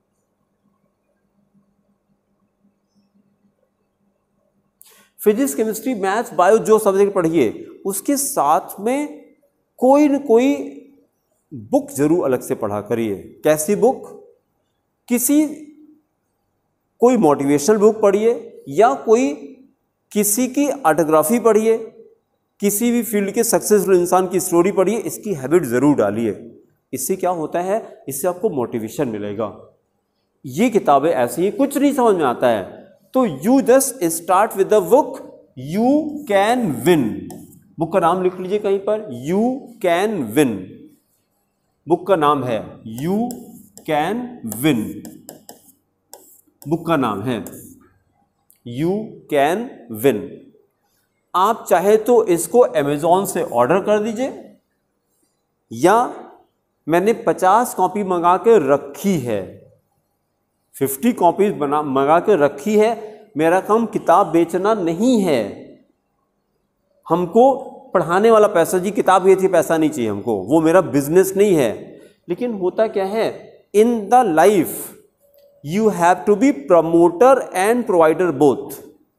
फिजिक्स, केमिस्ट्री, मैथ्स, बायो, जो सब्जेक्ट पढ़िए उसके साथ में कोई न कोई बुक जरूर अलग से पढ़ा करिए। कैसी बुक? किसी कोई मोटिवेशनल बुक पढ़िए या कोई किसी की ऑटोग्राफी पढ़िए, किसी भी फील्ड के सक्सेसफुल इंसान की स्टोरी पढ़िए, इसकी हैबिट ज़रूर डालिए। इससे क्या होता है, इससे आपको मोटिवेशन मिलेगा। ये किताबें ऐसी हैं, कुछ नहीं समझ में आता है तो you just start with the book you can win. Book का नाम लिख लीजिए कहीं पर, यू कैन विन बुक का नाम है, यू कैन विन बुक का नाम है, यू कैन विन। आप चाहे तो इसको अमेज़ॉन से ऑर्डर कर दीजिए, या मैंने 50 कॉपी मंगा के रखी है, 50 कॉपीज मंगा के रखी है। मेरा काम किताब बेचना नहीं है, हमको पढ़ाने वाला पैसा, जी किताब बेचिए पैसा नहीं चाहिए हमको, वो मेरा बिजनेस नहीं है। लेकिन होता क्या है, in the life you have to be promoter and provider both.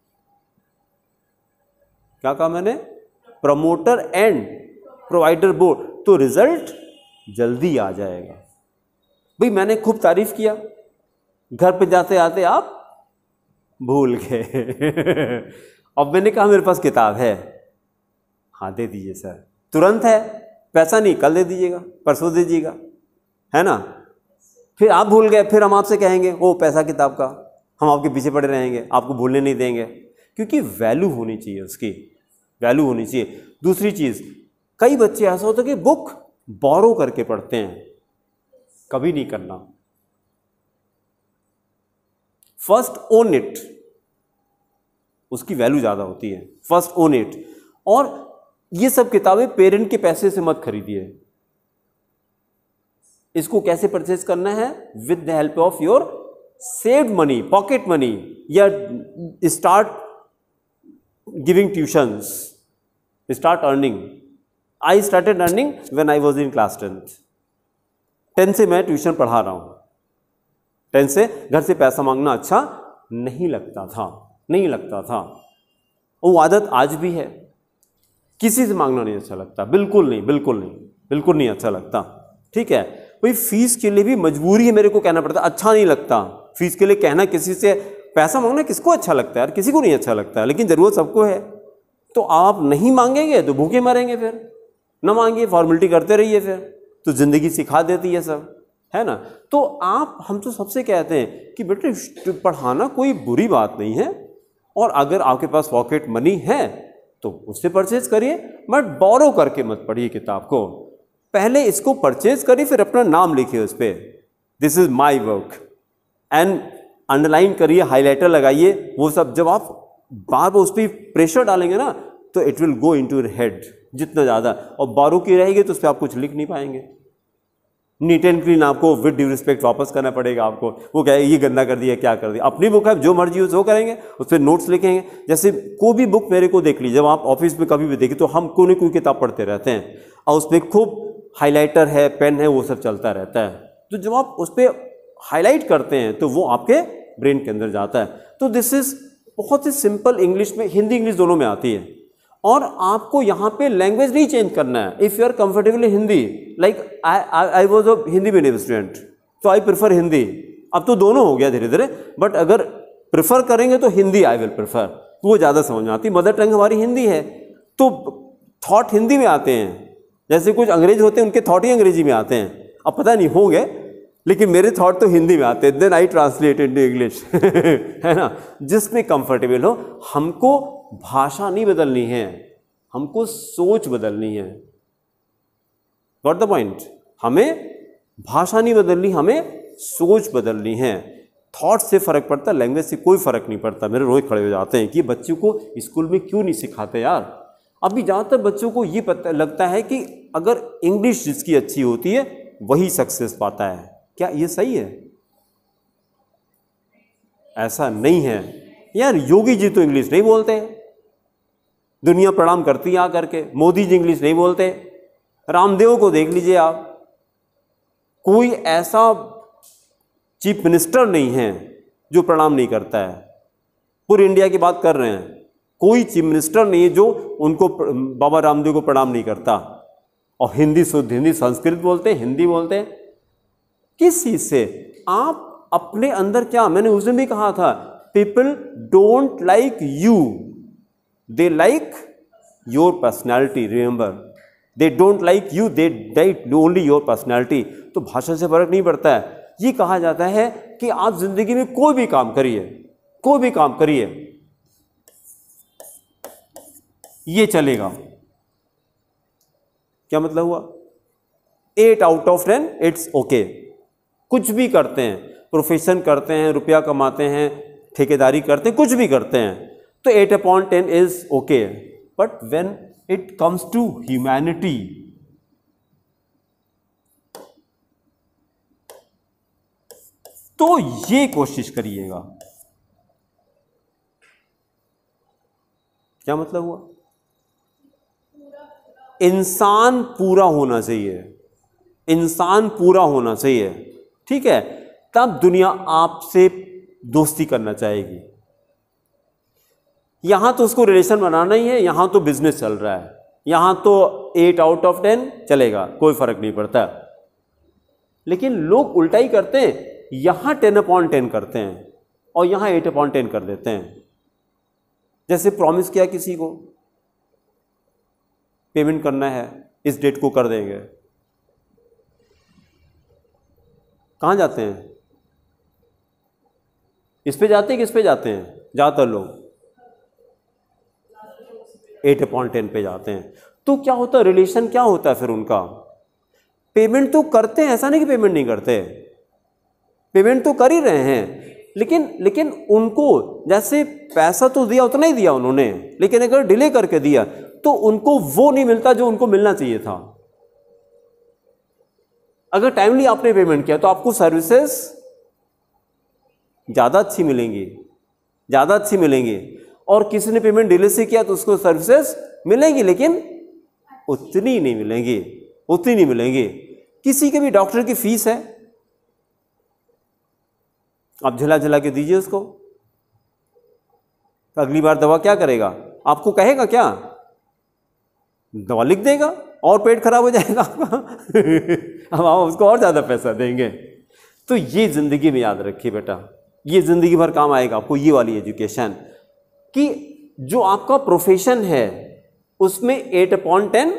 क्या कहा मैंने, प्रमोटर एंड प्रोवाइडर बोथ, तो रिजल्ट जल्दी आ जाएगा। भाई मैंने खूब तारीफ किया, घर पे जाते आते आप भूल गए अब मैंने कहा मेरे पास किताब है, हाँ दे दीजिए सर, तुरंत है, पैसा नहीं कल दे दीजिएगा, परसों दे दीजिएगा, है ना। फिर आप भूल गए, फिर हम आपसे कहेंगे वो पैसा किताब का, हम आपके पीछे पड़े रहेंगे, आपको भूलने नहीं देंगे, क्योंकि वैल्यू होनी चाहिए, उसकी वैल्यू होनी चाहिए। दूसरी चीज़, कई बच्चे ऐसा होता है कि बुक बोरो करके पढ़ते हैं, कभी नहीं करना। फर्स्ट ओन इट, उसकी वैल्यू ज़्यादा होती है, फर्स्ट ओन इट। और ये सब किताबें पेरेंट के पैसे से मत खरीदिए। इसको कैसे परचेज करना है, with the help of your saved money, pocket money, या start giving tuitions, start earning. I started earning when I was in class 10 से मैं ट्यूशन पढ़ा रहा हूँ। 10 से घर से पैसा मांगना अच्छा नहीं लगता था, नहीं लगता था। वो आदत आज भी है, किसी से मांगना नहीं अच्छा लगता, बिल्कुल नहीं, बिल्कुल नहीं, बिल्कुल नहीं अच्छा लगता। ठीक है भाई, फीस के लिए भी मजबूरी है, मेरे को कहना पड़ता, अच्छा नहीं लगता फीस के लिए कहना, किसी से पैसा मांगना किसको अच्छा लगता है यार, किसी को नहीं अच्छा लगता है, लेकिन ज़रूरत सबको है। तो आप नहीं मांगेंगे तो भूखे मरेंगे, फिर ना मांगिए, फॉर्मेलिटी करते रहिए, फिर तो ज़िंदगी सिखा देती है सब, है ना। तो हम तो सबसे कहते हैं कि बेटे पढ़ाना कोई बुरी बात नहीं है, और अगर आपके पास पॉकेट मनी है तो उससे परचेज करिए, बट बोरो करके मत पढ़िए किताब को। पहले इसको परचेज करिए, फिर अपना नाम लिखिए उस पर, this is my work, and underline करिए, हाईलाइटर लगाइए, वो सब। जब आप बार बार उस पर प्रेशर डालेंगे ना तो it will go into your head जितना ज़्यादा, और बारो की रहेगी तो उस पर आप कुछ लिख नहीं पाएंगे। नीट एंड क्लीन आपको विद ड्यू रिस्पेक्ट वापस करना पड़ेगा आपको। वो क्या है, ये गंदा कर दिया, क्या कर दिया। अपनी बुक है, जो मर्जी हो वो करेंगे, उस पर नोट्स लिखेंगे। जैसे कोई भी बुक मेरे को देख लीजिए, जब आप ऑफिस में कभी भी देखिए तो हम कोई न कोई किताब पढ़ते रहते हैं, और उस पर खूब हाईलाइटर है, पेन है, वो सब चलता रहता है। तो जब आप उस पर हाईलाइट करते हैं तो वो आपके ब्रेन के अंदर जाता है। तो दिस इज बहुत ही सिंपल, इंग्लिश में, हिंदी इंग्लिश दोनों में आती है। और आपको यहाँ पे लैंग्वेज नहीं चेंज करना है। If you are comfortable in Hindi, like I was a Hindi medium student, तो आई प्रेफर हिंदी। अब तो दोनों हो गया धीरे धीरे, बट अगर प्रेफर करेंगे तो हिंदी आई विल प्रेफर, वो ज़्यादा समझ में आती। मदर टंग हमारी हिंदी है, तो थॉट हिंदी में आते हैं। जैसे कुछ अंग्रेज होते हैं, उनके थॉट ही अंग्रेजी में आते हैं। अब पता नहीं होंगे, लेकिन मेरे थॉट तो हिंदी में आते हैं, then I translate into English है ना। जिसमें कंफर्टेबल हो। हमको भाषा नहीं बदलनी है, हमको सोच बदलनी है। Got the point. हमें भाषा नहीं बदलनी, हमें सोच बदलनी है। थॉट से फर्क पड़ता है, लैंग्वेज से कोई फर्क नहीं पड़ता। मेरे रोज खड़े हो जाते हैं कि बच्चों को स्कूल में क्यों नहीं सिखाते यार। अभी ज़्यादातर बच्चों को ये पता लगता है कि अगर इंग्लिश जिसकी अच्छी होती है वही सक्सेस पाता है। क्या ये सही है? ऐसा नहीं है यार। योगी जी तो इंग्लिश नहीं बोलते, दुनिया प्रणाम करती है आकर के। मोदी जी इंग्लिश नहीं बोलते। रामदेव को देख लीजिए आप, कोई ऐसा चीफ मिनिस्टर नहीं है जो प्रणाम नहीं करता है। पूरी इंडिया की बात कर रहे हैं, कोई चीफ मिनिस्टर नहीं है जो उनको, बाबा रामदेव को प्रणाम नहीं करता। और हिंदी शुद्ध हिंदी, संस्कृत बोलते हैं, हिंदी बोलते हैं। किस चीज़ से? आप अपने अंदर क्या, मैंने उस दिन भी कहा था, people don't like you, they like your personality, remember, they don't like you, they like only your personality. तो भाषा से फर्क नहीं पड़ता है। ये कहा जाता है कि आप जिंदगी में कोई भी काम करिए, कोई भी काम करिए, ये चलेगा। क्या मतलब हुआ? 8 आउट ऑफ 10 इट्स ओके। कुछ भी करते हैं, प्रोफेशन करते हैं, रुपया कमाते हैं, ठेकेदारी करते हैं, कुछ भी करते हैं, तो 8/10 is okay. But when it comes to humanity, तो ये कोशिश करिएगा। क्या मतलब हुआ? इंसान पूरा होना चाहिए, इंसान पूरा होना चाहिए, ठीक है? तब दुनिया आपसे दोस्ती करना चाहेगी। यहां तो उसको रिलेशन बनाना ही है, यहां तो बिजनेस चल रहा है, यहां तो 8 आउट ऑफ 10 चलेगा, कोई फर्क नहीं पड़ता। लेकिन लोग उल्टा ही करते हैं, यहां 10/10 करते हैं और यहां 8/10 कर देते हैं। जैसे प्रॉमिस किया किसी को, पेमेंट करना है, इस डेट को कर देंगे, कहां जाते हैं? इस पे जाते हैं, किस पे जाते हैं? ज्यादातर लोग 8/10 पे जाते हैं। तो क्या होता है, रिलेशन क्या होता है फिर उनका? पेमेंट तो करते हैं, ऐसा नहीं कि पेमेंट नहीं करते, पेमेंट तो कर ही रहे हैं, लेकिन उनको जैसे पैसा तो दिया उतना ही दिया उन्होंने, लेकिन अगर डिले करके दिया तो उनको वो नहीं मिलता जो उनको मिलना चाहिए था। अगर टाइमली आपने पेमेंट किया तो आपको सर्विसेज ज्यादा अच्छी मिलेंगी, ज्यादा अच्छी मिलेंगी, और किसी ने पेमेंट डिले से किया तो उसको सर्विसेज मिलेंगी, लेकिन उतनी नहीं मिलेंगी, उतनी नहीं मिलेंगी। किसी के भी डॉक्टर की फीस है, आप झला झला के दीजिए उसको, तो अगली बार दवा क्या करेगा? आपको कहेगा क्या? दवा लिख देगा और पेट खराब हो जाएगा आपका। अब आप उसको और ज्यादा पैसा देंगे। तो ये जिंदगी में याद रखिए बेटा, ये जिंदगी भर काम आएगा आपको, ये वाली एजुकेशन, कि जो आपका प्रोफेशन है उसमें 8/10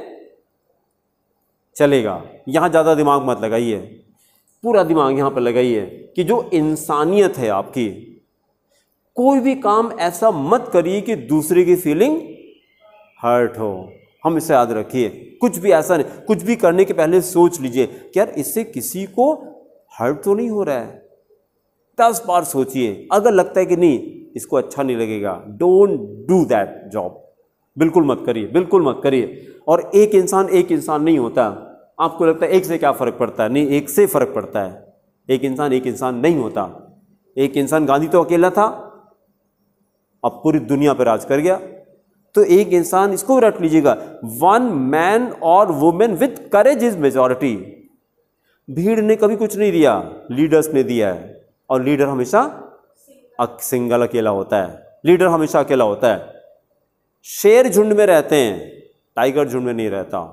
चलेगा। यहां ज्यादा दिमाग मत लगाइए, पूरा दिमाग यहां पर लगाइए कि जो इंसानियत है आपकी, कोई भी काम ऐसा मत करिए कि दूसरे की फीलिंग हर्ट हो। हम इसे याद रखिए, कुछ भी ऐसा नहीं, कुछ भी करने के पहले सोच लीजिए कि यार इससे किसी को हर्ट तो नहीं हो रहा है। 10 बार सोचिए, अगर लगता है कि नहीं इसको अच्छा नहीं लगेगा, डोंट डू दैट जॉब, बिल्कुल मत करिए, बिल्कुल मत करिए। और एक इंसान नहीं होता। आपको लगता है एक से क्या फर्क पड़ता है? नहीं, एक से फर्क पड़ता है। एक इंसान नहीं होता। एक इंसान, गांधी तो अकेला था, अब पूरी दुनिया पर राज कर गया। तो एक इंसान, इसको रट लीजिएगा, 1 मैन और women with courage is majority. भीड़ ने कभी कुछ नहीं दिया, लीडर्स ने दिया है, और लीडर हमेशा सिंगल अकेला होता है, लीडर हमेशा अकेला होता है। शेर झुंड में रहते हैं, टाइगर झुंड में नहीं रहता।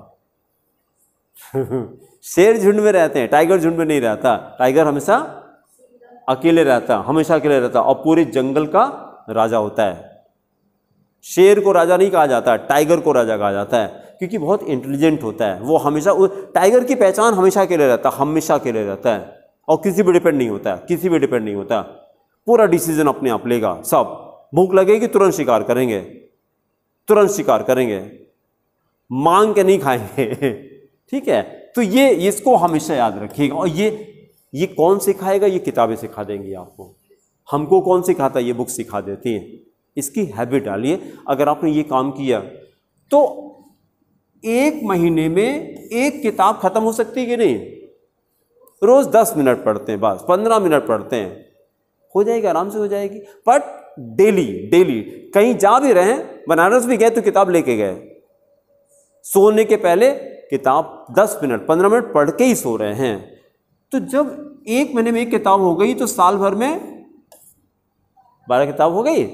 शेर झुंड में रहते हैं, टाइगर झुंड में नहीं रहता। टाइगर हमेशा अकेले रहता, हमेशा अकेले रहता, और पूरे जंगल का राजा होता है। शेर को राजा नहीं कहा जाता, टाइगर को राजा कहा जाता है, क्योंकि बहुत इंटेलिजेंट होता है वो। हमेशा टाइगर की पहचान हमेशा अकेले रहता, हमेशा अकेले रहता है, और किसी पे डिपेंड नहीं होता, किसी पे डिपेंड नहीं होता। पूरा डिसीजन अपने आप लेगा सब। भूख लगेगी तुरंत शिकार करेंगे, तुरंत शिकार करेंगे, मांग के नहीं खाएंगे। ठीक है, तो ये इसको हमेशा याद रखिएगा। और ये कौन सिखाएगा? ये किताबें सिखा देंगी आपको। हमको कौन सिखाता है? ये बुक सिखा देती हैं। इसकी हैबिट डालिए। अगर आपने ये काम किया तो 1 महीने में 1 किताब खत्म हो सकती है कि नहीं? रोज 10 मिनट पढ़ते हैं, बस 15 मिनट पढ़ते हैं, हो जाएगी, आराम से हो जाएगी। बट डेली कहीं जा भी रहे हैं, बनारस भी गए तो किताब लेके गए, सोने के पहले किताब 10 मिनट 15 मिनट पढ़ के ही सो रहे हैं। तो जब 1 महीने में 1 किताब हो गई तो साल भर में 12 किताब हो गई।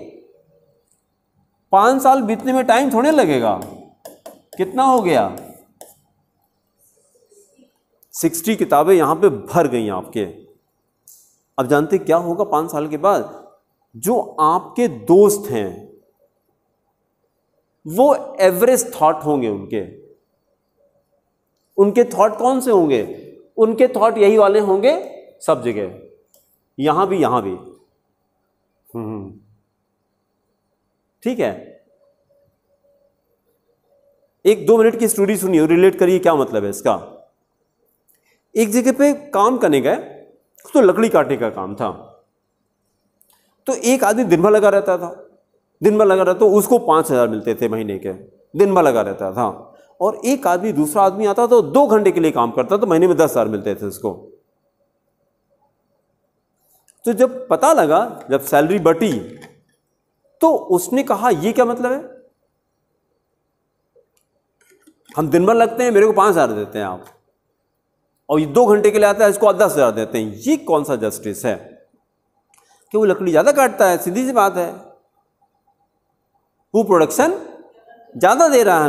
5 साल बीतने में टाइम थोड़े लगेगा। कितना हो गया? 60 किताबें यहां पे भर गई आपके। अब जानते क्या होगा 5 साल के बाद? जो आपके दोस्त हैं वो एवरेज थॉट होंगे, उनके थॉट कौन से होंगे? उनके थॉट यही वाले होंगे सब जगह, यहां भी। ठीक है, 1-2 मिनट की स्टोरी सुनिए, रिलेट करिए क्या मतलब है इसका। एक जगह पे काम करने गए, तो लकड़ी काटने का काम था। तो एक आदमी दिन भर लगा रहता था, तो उसको 5,000 मिलते थे महीने के, दिन भर लगा रहता था। और एक आदमी, दूसरा आदमी आता तो 2 घंटे के लिए काम करता, तो महीने में 10,000 मिलते थे उसको। तो जब पता लगा, जब सैलरी बटी, तो उसने कहा ये क्या मतलब है? हम दिन भर लगते हैं, मेरे को 5,000 देते हैं आप, और ये 2 घंटे के लिए आता है, इसको 10,000 देते हैं। ये कौन सा जस्टिस है कि वो लकड़ी ज्यादा काटता है? सीधी सी बात है, वो प्रोडक्शन ज्यादा दे रहा है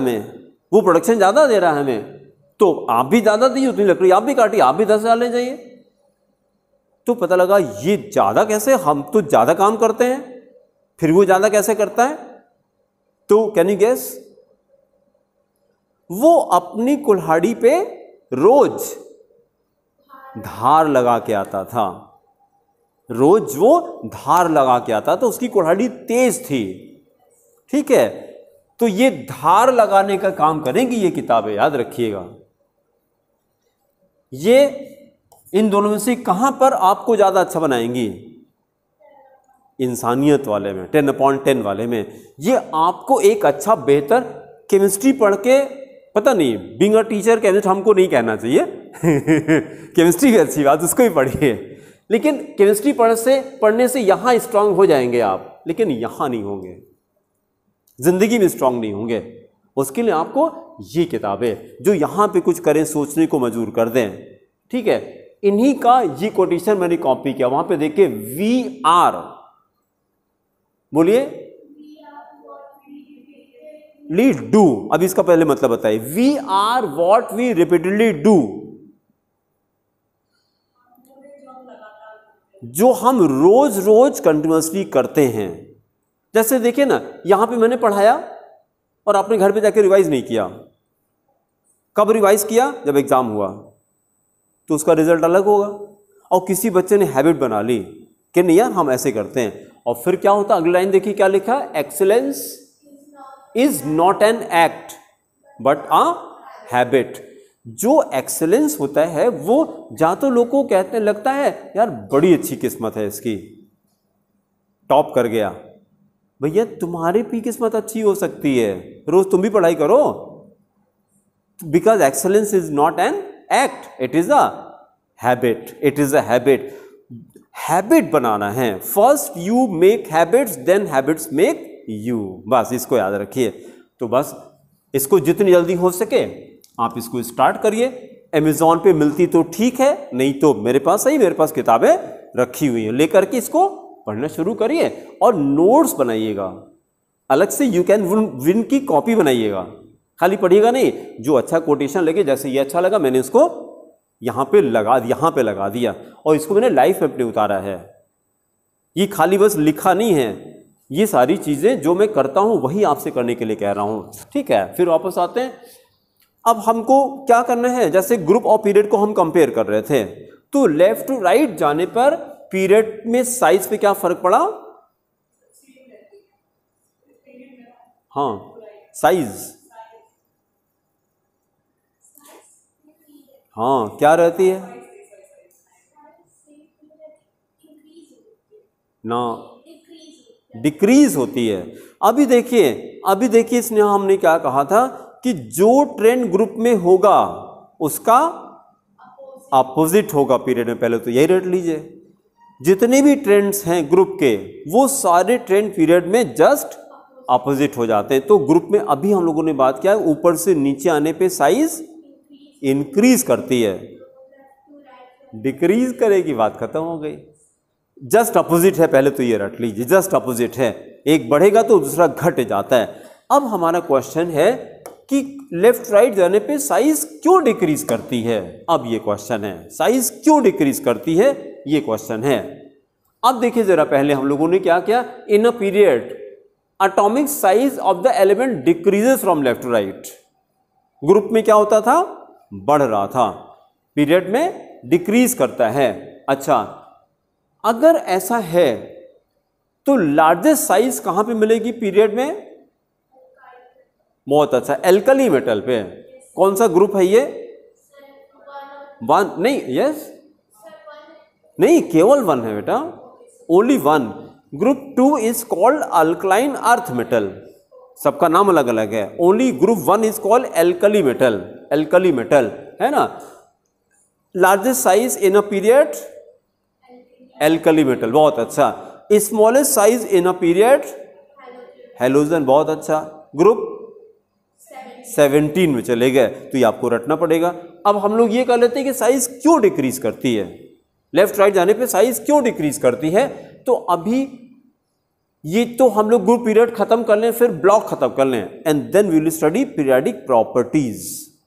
हमें, तो आप भी ज्यादा दी, उतनी लकड़ी आप भी काटी, आप भी 10,000 ले जाइए। तो पता लगा ये ज्यादा कैसे, हम तो ज्यादा काम करते हैं, फिर वो ज्यादा कैसे करता है? तो कैन यू गेस? वो अपनी कुल्हाड़ी पे रोज धार लगा के आता था, तो उसकी कुल्हाड़ी तेज थी। ठीक है, तो ये धार लगाने का काम करेंगी ये किताबें, याद रखिएगा। ये इन दोनों में से कहां पर आपको ज्यादा अच्छा बनाएंगी? इंसानियत वाले में, 10/10 वाले में। ये आपको एक अच्छा बेहतर केमिस्ट्री पढ़ के, पता नहीं बीइंग अ टीचर केमिस्ट हमको नहीं कहना चाहिए केमिस्ट्री की अच्छी बात, उसको ही पढ़िए, लेकिन केमिस्ट्री पढ़ने से यहां स्ट्रांग हो जाएंगे आप, लेकिन यहां नहीं होंगे, जिंदगी में स्ट्रांग नहीं होंगे। उसके लिए आपको ये किताबें जो यहां पे कुछ करें, सोचने को मजबूर कर दें। ठीक है, इन्हीं का ये कोटेशन मैंने कॉपी किया, वहां पे देखिए वी आर, बोलिए ली डू। अब इसका पहले मतलब बताइए, we are what we repeatedly do, जो हम रोज रोज कंटिन्यूअसली करते हैं। जैसे देखिए ना, यहां पे मैंने पढ़ाया और आपने घर पे जाके रिवाइज नहीं किया। कब रिवाइज किया? जब एग्जाम हुआ, तो उसका रिजल्ट अलग होगा। और किसी बच्चे ने हैबिट बना ली कि नहीं यार हम ऐसे करते हैं, और फिर क्या होता? अगली लाइन देखिए क्या लिखा, excellence is not an act but a habit. जो एक्सीलेंस होता है वो जा तो लोगों को कहते लगता है यार बड़ी अच्छी किस्मत है इसकी, टॉप कर गया। भैया तुम्हारी भी किस्मत अच्छी हो सकती है, रोज तुम भी पढ़ाई करो, because excellence is not an act, it is a habit. Habit बनाना है, first you make habits, then habits make you. बस इसको याद रखिए। तो बस इसको जितनी जल्दी हो सके आप इसको स्टार्ट करिए। अमेज़ॉन पे मिलती तो ठीक है, नहीं तो मेरे पास किताबें रखी हुई हैं, लेकर के इसको पढ़ना शुरू करिए और नोट्स बनाइएगा। अलग से यू कैन विन की कॉपी बनाइएगा, खाली पढ़िएगा नहीं। जो अच्छा कोटेशन लगे, जैसे ये अच्छा लगा मैंने इसको यहाँ पे लगा दिया और इसको मैंने लाइफ में अपने उतारा है। ये खाली बस लिखा नहीं है, ये सारी चीज़ें जो मैं करता हूँ वही आपसे करने के लिए कह रहा हूँ। ठीक है, फिर वापस आते हैं। अब हमको क्या करना है, जैसे ग्रुप और पीरियड को हम कंपेयर कर रहे थे, तो लेफ्ट टू राइट जाने पर पीरियड में साइज पे क्या फर्क पड़ा? हाँ, साइज, हाँ क्या रहती है ना, डिक्रीज होती है। अभी देखिए इसने हमने क्या कहा था कि जो ट्रेंड ग्रुप में होगा उसका अपोजिट होगा पीरियड में। पहले तो यही रट लीजिए, जितने भी ट्रेंड्स हैं ग्रुप के वो सारे ट्रेंड पीरियड में जस्ट अपोजिट हो जाते हैं। तो ग्रुप में अभी हम लोगों ने बात किया, ऊपर से नीचे आने पे साइज इंक्रीज करती है, डिक्रीज करेगी, बात खत्म हो गई। जस्ट अपोजिट है, पहले तो ये रट लीजिए, जस्ट अपोजिट है, एक बढ़ेगा तो दूसरा घट जाता है। अब हमारा क्वेश्चन है कि लेफ्ट राइट जाने पे साइज क्यों डिक्रीज करती है। अब ये क्वेश्चन है, साइज क्यों डिक्रीज करती है, ये क्वेश्चन है। अब देखिए जरा, पहले हम लोगों ने क्या किया, in a period atomic size of the element decreases from left to right. Group में क्या होता था, बढ़ रहा था, पीरियड में डिक्रीज करता है। अच्छा, अगर ऐसा है तो लार्जेस्ट साइज कहां पे मिलेगी पीरियड में? बहुत अच्छा, एल्कली मेटल पे। कौन सा ग्रुप है ये? वन नहीं, यस नहीं, केवल वन है बेटा, only one. Group 2 is called alkaline earth metal, सबका नाम अलग अलग है। Only group 1 is called alkali metal, alkali metal है ना। Largest size in a period alkali metal, बहुत अच्छा। Smallest size in a period halogen, बहुत अच्छा। ग्रुप 17 में चले गए, तो ये आपको रटना पड़ेगा। अब हम लोग ये कर लेते हैं कि साइज क्यों डिक्रीज करती है, लेफ्ट राइट जाने पे साइज क्यों डिक्रीज करती है। तो अभी ये तो हम लोग ग्रुप पीरियड खत्म कर लें, फिर ब्लॉक खत्म कर लें, and then we will study periodic properties.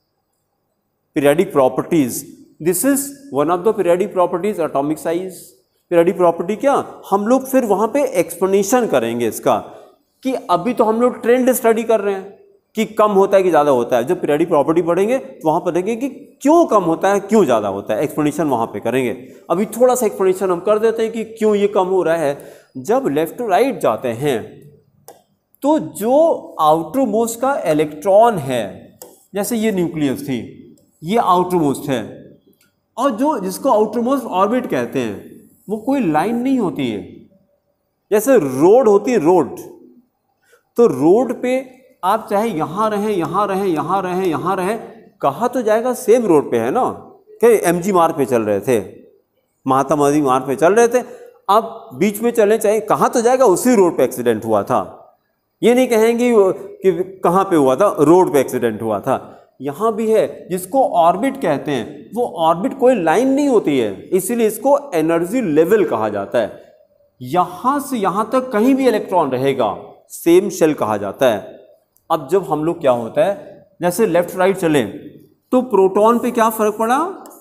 Periodic properties, this is one of the periodic properties, atomic size. Periodic property क्या, हम लोग फिर वहां पे एक्सप्लेनेशन करेंगे इसका, कि अभी तो हम लोग ट्रेंड स्टडी कर रहे हैं कि कम होता है कि ज़्यादा होता है। जब पीरियडिक प्रॉपर्टी पढ़ेंगे तो वहाँ पढ़ेंगे कि क्यों कम होता है, क्यों ज़्यादा होता है, एक्सप्लेनेशन वहाँ पे करेंगे। अभी थोड़ा सा एक्सप्लेनेशन हम कर देते हैं कि क्यों ये कम हो रहा है। जब लेफ्ट टू राइट जाते हैं तो जो आउटर मोस्ट का इलेक्ट्रॉन है, जैसे ये न्यूक्लियस थी, ये आउटर मोस्ट है, और जो जिसको आउटर मोस्ट ऑर्बिट कहते हैं, वो कोई लाइन नहीं होती है। जैसे रोड होती है, रोड, तो रोड पे आप चाहे यहां रहें, यहां रहें, यहां रहें, यहां रहें, कहाँ तो जाएगा, सेम रोड पे है ना। क्या एमजी मार्ग पे चल रहे थे, महात्मा गांधी मार्ग पे चल रहे थे, आप बीच में चले, चाहे कहाँ तो जाएगा, उसी रोड पे एक्सीडेंट हुआ था। ये नहीं कहेंगे कि कहाँ पे हुआ था, रोड पे एक्सीडेंट हुआ था। यहाँ भी है, जिसको ऑर्बिट कहते हैं, वो ऑर्बिट कोई लाइन नहीं होती है, इसीलिए इसको एनर्जी लेवल कहा जाता है। यहाँ से यहाँ तक कहीं भी इलेक्ट्रॉन रहेगा, सेम शेल कहा जाता है। अब जब हम लोग क्या होता है, जैसे लेफ्ट राइट चले तो प्रोटॉन पे क्या फर्क पड़ा,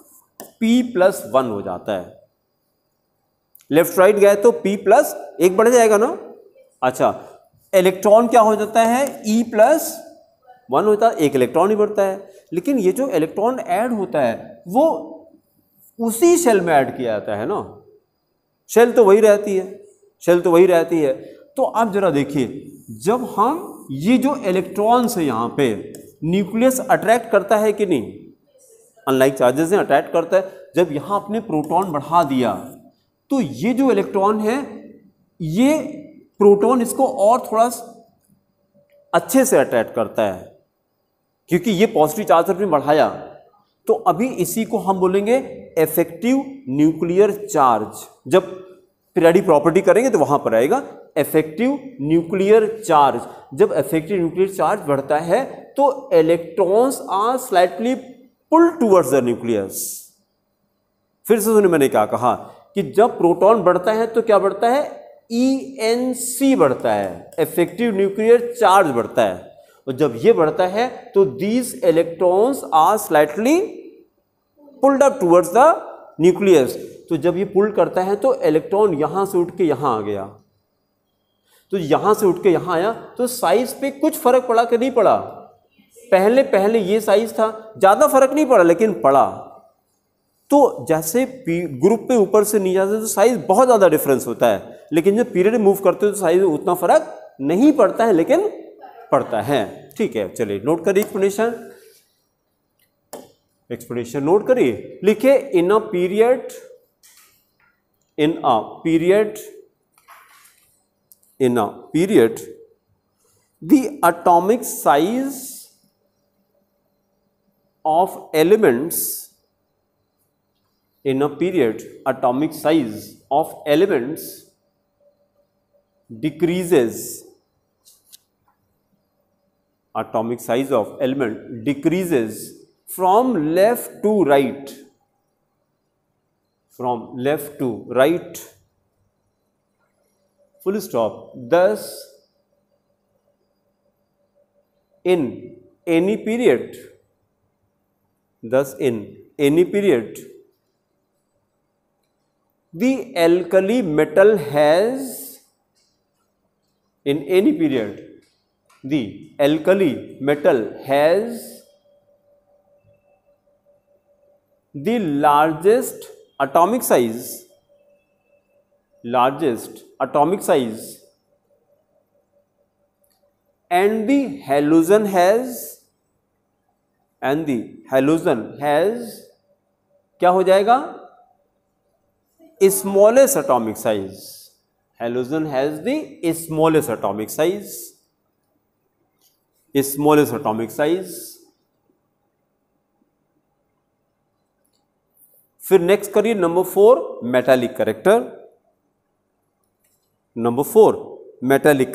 P+1 हो जाता है। लेफ्ट राइट गए तो P+1 बढ़ जाएगा ना। अच्छा, इलेक्ट्रॉन क्या हो जाता है, E+1 होता है, एक इलेक्ट्रॉन ही बढ़ता है। लेकिन ये जो इलेक्ट्रॉन ऐड होता है वो उसी शेल में ऐड किया जाता है ना, शेल तो वही रहती है, शेल तो वही रहती है। तो आप जरा देखिए, जब हम ये जो इलेक्ट्रॉन्स है यहाँ पे, न्यूक्लियस अट्रैक्ट करता है कि नहीं, अनलाइक चार्जेस हैं अट्रैक्ट करता है। जब यहाँ अपने प्रोटॉन बढ़ा दिया तो ये जो इलेक्ट्रॉन है, ये प्रोटॉन इसको और थोड़ा अच्छे से अट्रैक्ट करता है, क्योंकि ये पॉजिटिव चार्ज अपने बढ़ाया। तो अभी इसी को हम बोलेंगे इफेक्टिव न्यूक्लियर चार्ज। जब पीरियडिक प्रॉपर्टी करेंगे तो वहां पर आएगा इफेक्टिव न्यूक्लियर चार्ज। जब इफेक्टिव न्यूक्लियर चार्ज बढ़ता है तो electrons are slightly pull towards the nucleus. फिर से सुनिए, मैंने क्या कहा कि जब प्रोटॉन बढ़ता है तो क्या बढ़ता है, ENC बढ़ता है, इफेक्टिव न्यूक्लियर चार्ज बढ़ता है। और जब ये बढ़ता है तो these electrons are slightly pulled up towards the nucleus. तो जब ये पुल करता है तो इलेक्ट्रॉन यहां से उठ के यहां आ गया, तो यहां से उठ के यहां आया, तो साइज पे कुछ फर्क पड़ा कि नहीं पड़ा? पहले ये साइज था, ज्यादा फर्क नहीं पड़ा लेकिन पड़ा। तो जैसे ग्रुप पे ऊपर से नीचे जाते तो साइज बहुत ज्यादा डिफरेंस होता है, लेकिन जब पीरियड मूव करते हो तो साइज में उतना फर्क नहीं पड़ता है, लेकिन पड़ता है। ठीक है, चलिए नोट करिए एक्सप्लेनेशन नोट करिए। लिखिए, in a period the atomic size of elements in a period, atomic size of elements decreases. Atomic size of element decreases from left to right, from left to right, full stop. Thus in any period, thus in any period the alkali metal has, in any period the alkali metal has the largest atomic size, and the halogen has क्या हो जाएगा, smallest atomic size. Halogen has the smallest atomic size. फिर नेक्स्ट करिए number 4 metallic character. Number 4 metallic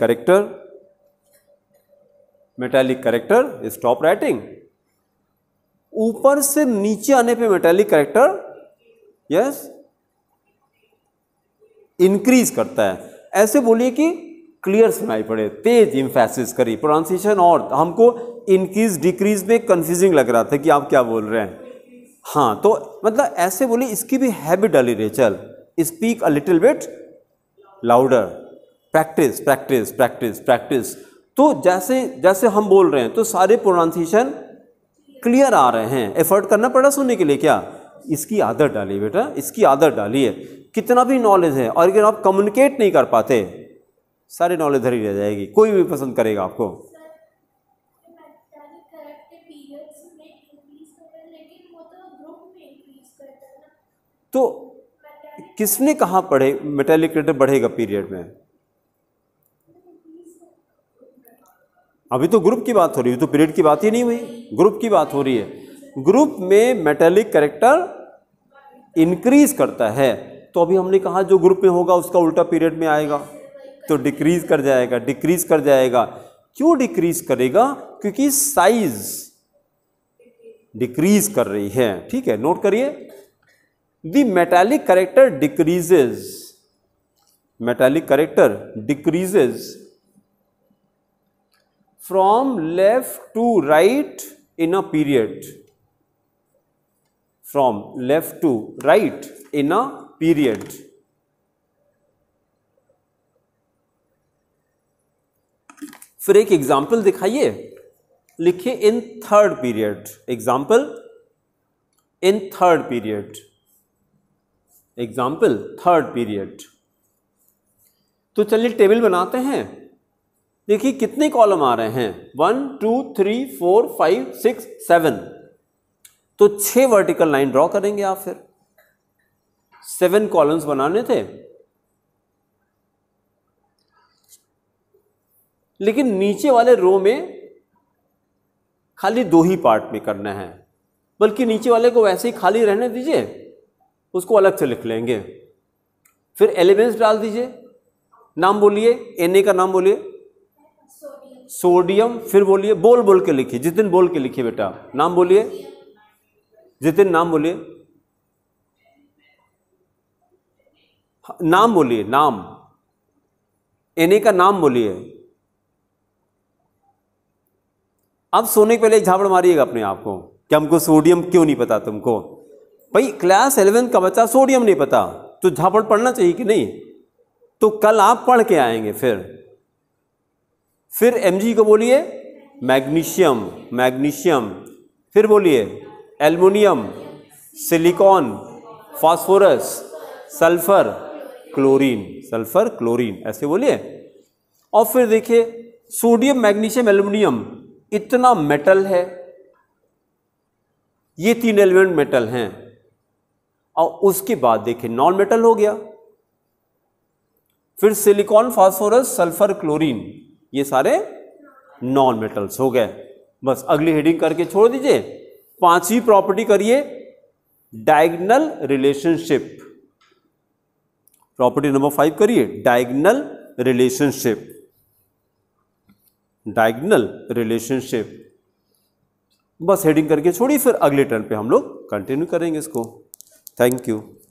character, stop writing. ऊपर से नीचे आने पे मेटालिक कैरेक्टर यस इंक्रीज करता है. ऐसे बोलिए कि क्लियर सुनाई पड़े, तेज इम्फेसिस करिए प्रोनाउंसिएशन. और हमको इंक्रीज डिक्रीज में कंफ्यूजिंग लग रहा था कि आप क्या बोल रहे हैं. हाँ, तो मतलब ऐसे बोलिए. इसकी भी हैबिट डाली Rachel, speak a little bit louder, practice practice practice practice. तो जैसे जैसे हम बोल रहे हैं तो सारे प्रोनाउंसिएशन क्लियर आ रहे हैं. एफर्ट करना पड़ा सुनने के लिए क्या. इसकी आदत डालिए बेटा, इसकी आदत डालिए. कितना भी नॉलेज है और अगर आप कम्युनिकेट नहीं कर पाते सारी नॉलेज धरी रह जाएगी. कोई भी पसंद करेगा आपको. तो किसने कहा पढ़े मेटालिक कैरेक्टर बढ़ेगा पीरियड में. अभी तो ग्रुप की बात हो रही है, तो पीरियड की बात ही नहीं हुई. ग्रुप की बात हो रही है. ग्रुप में मेटालिक कैरेक्टर इंक्रीज करता है. तो अभी हमने कहा जो ग्रुप में होगा उसका उल्टा पीरियड में आएगा तो डिक्रीज कर जाएगा. क्यों डिक्रीज करेगा, क्योंकि साइज डिक्रीज कर रही है. ठीक है, नोट करिए. The metallic character decreases from left to right in a period. फिर एक एग्जाम्पल दिखाइए. लिखिए in third period. Example in third period. तो चलिए टेबल बनाते हैं. देखिए कितने कॉलम आ रहे हैं, 1 2 3 4 5 6 7. तो 6 वर्टिकल लाइन ड्रॉ करेंगे आप. फिर 7 कॉलम्स बनाने थे. लेकिन नीचे वाले रो में खाली 2 ही पार्ट में करना है, बल्कि नीचे वाले को वैसे ही खाली रहने दीजिए, उसको अलग से लिख लेंगे. फिर एलिमेंट्स डाल दीजिए. नाम बोलिए, Na का नाम बोलिए, सोडियम. फिर बोलिए, बोल के लिखिए. जितिन बोल के लिखिए बेटा. नाम बोलिए, जितिन नाम बोलिए. नाम बोलिए, नाम. Na का नाम बोलिए. अब सोने के पहले एक झापड़ मारिएगा अपने आप को कि हमको सोडियम क्यों नहीं पता तुमको. भाई क्लास 11 का बच्चा सोडियम नहीं पता तो झापड़ पढ़ना चाहिए कि नहीं. तो कल आप पढ़ के आएंगे. फिर Mg को बोलिए मैग्नीशियम. फिर बोलिए aluminium, silicon, phosphorus, sulphur, chlorine. ऐसे बोलिए. और फिर देखिए सोडियम, मैग्नीशियम, एल्युमिनियम इतना मेटल है. ये 3 एलिमेंट मेटल हैं. और उसके बाद देखिए नॉन मेटल हो गया. फिर सिलिकॉन, फास्फोरस, सल्फर, क्लोरीन, ये सारे नॉन मेटल्स हो गए. बस अगली हेडिंग करके छोड़ दीजिए. 5वीं प्रॉपर्टी करिए डायगोनल रिलेशनशिप. प्रॉपर्टी नंबर 5 करिए डायगोनल रिलेशनशिप. बस हेडिंग करके छोड़िए. फिर अगले टर्न पे हम लोग कंटिन्यू करेंगे इसको. Thank you.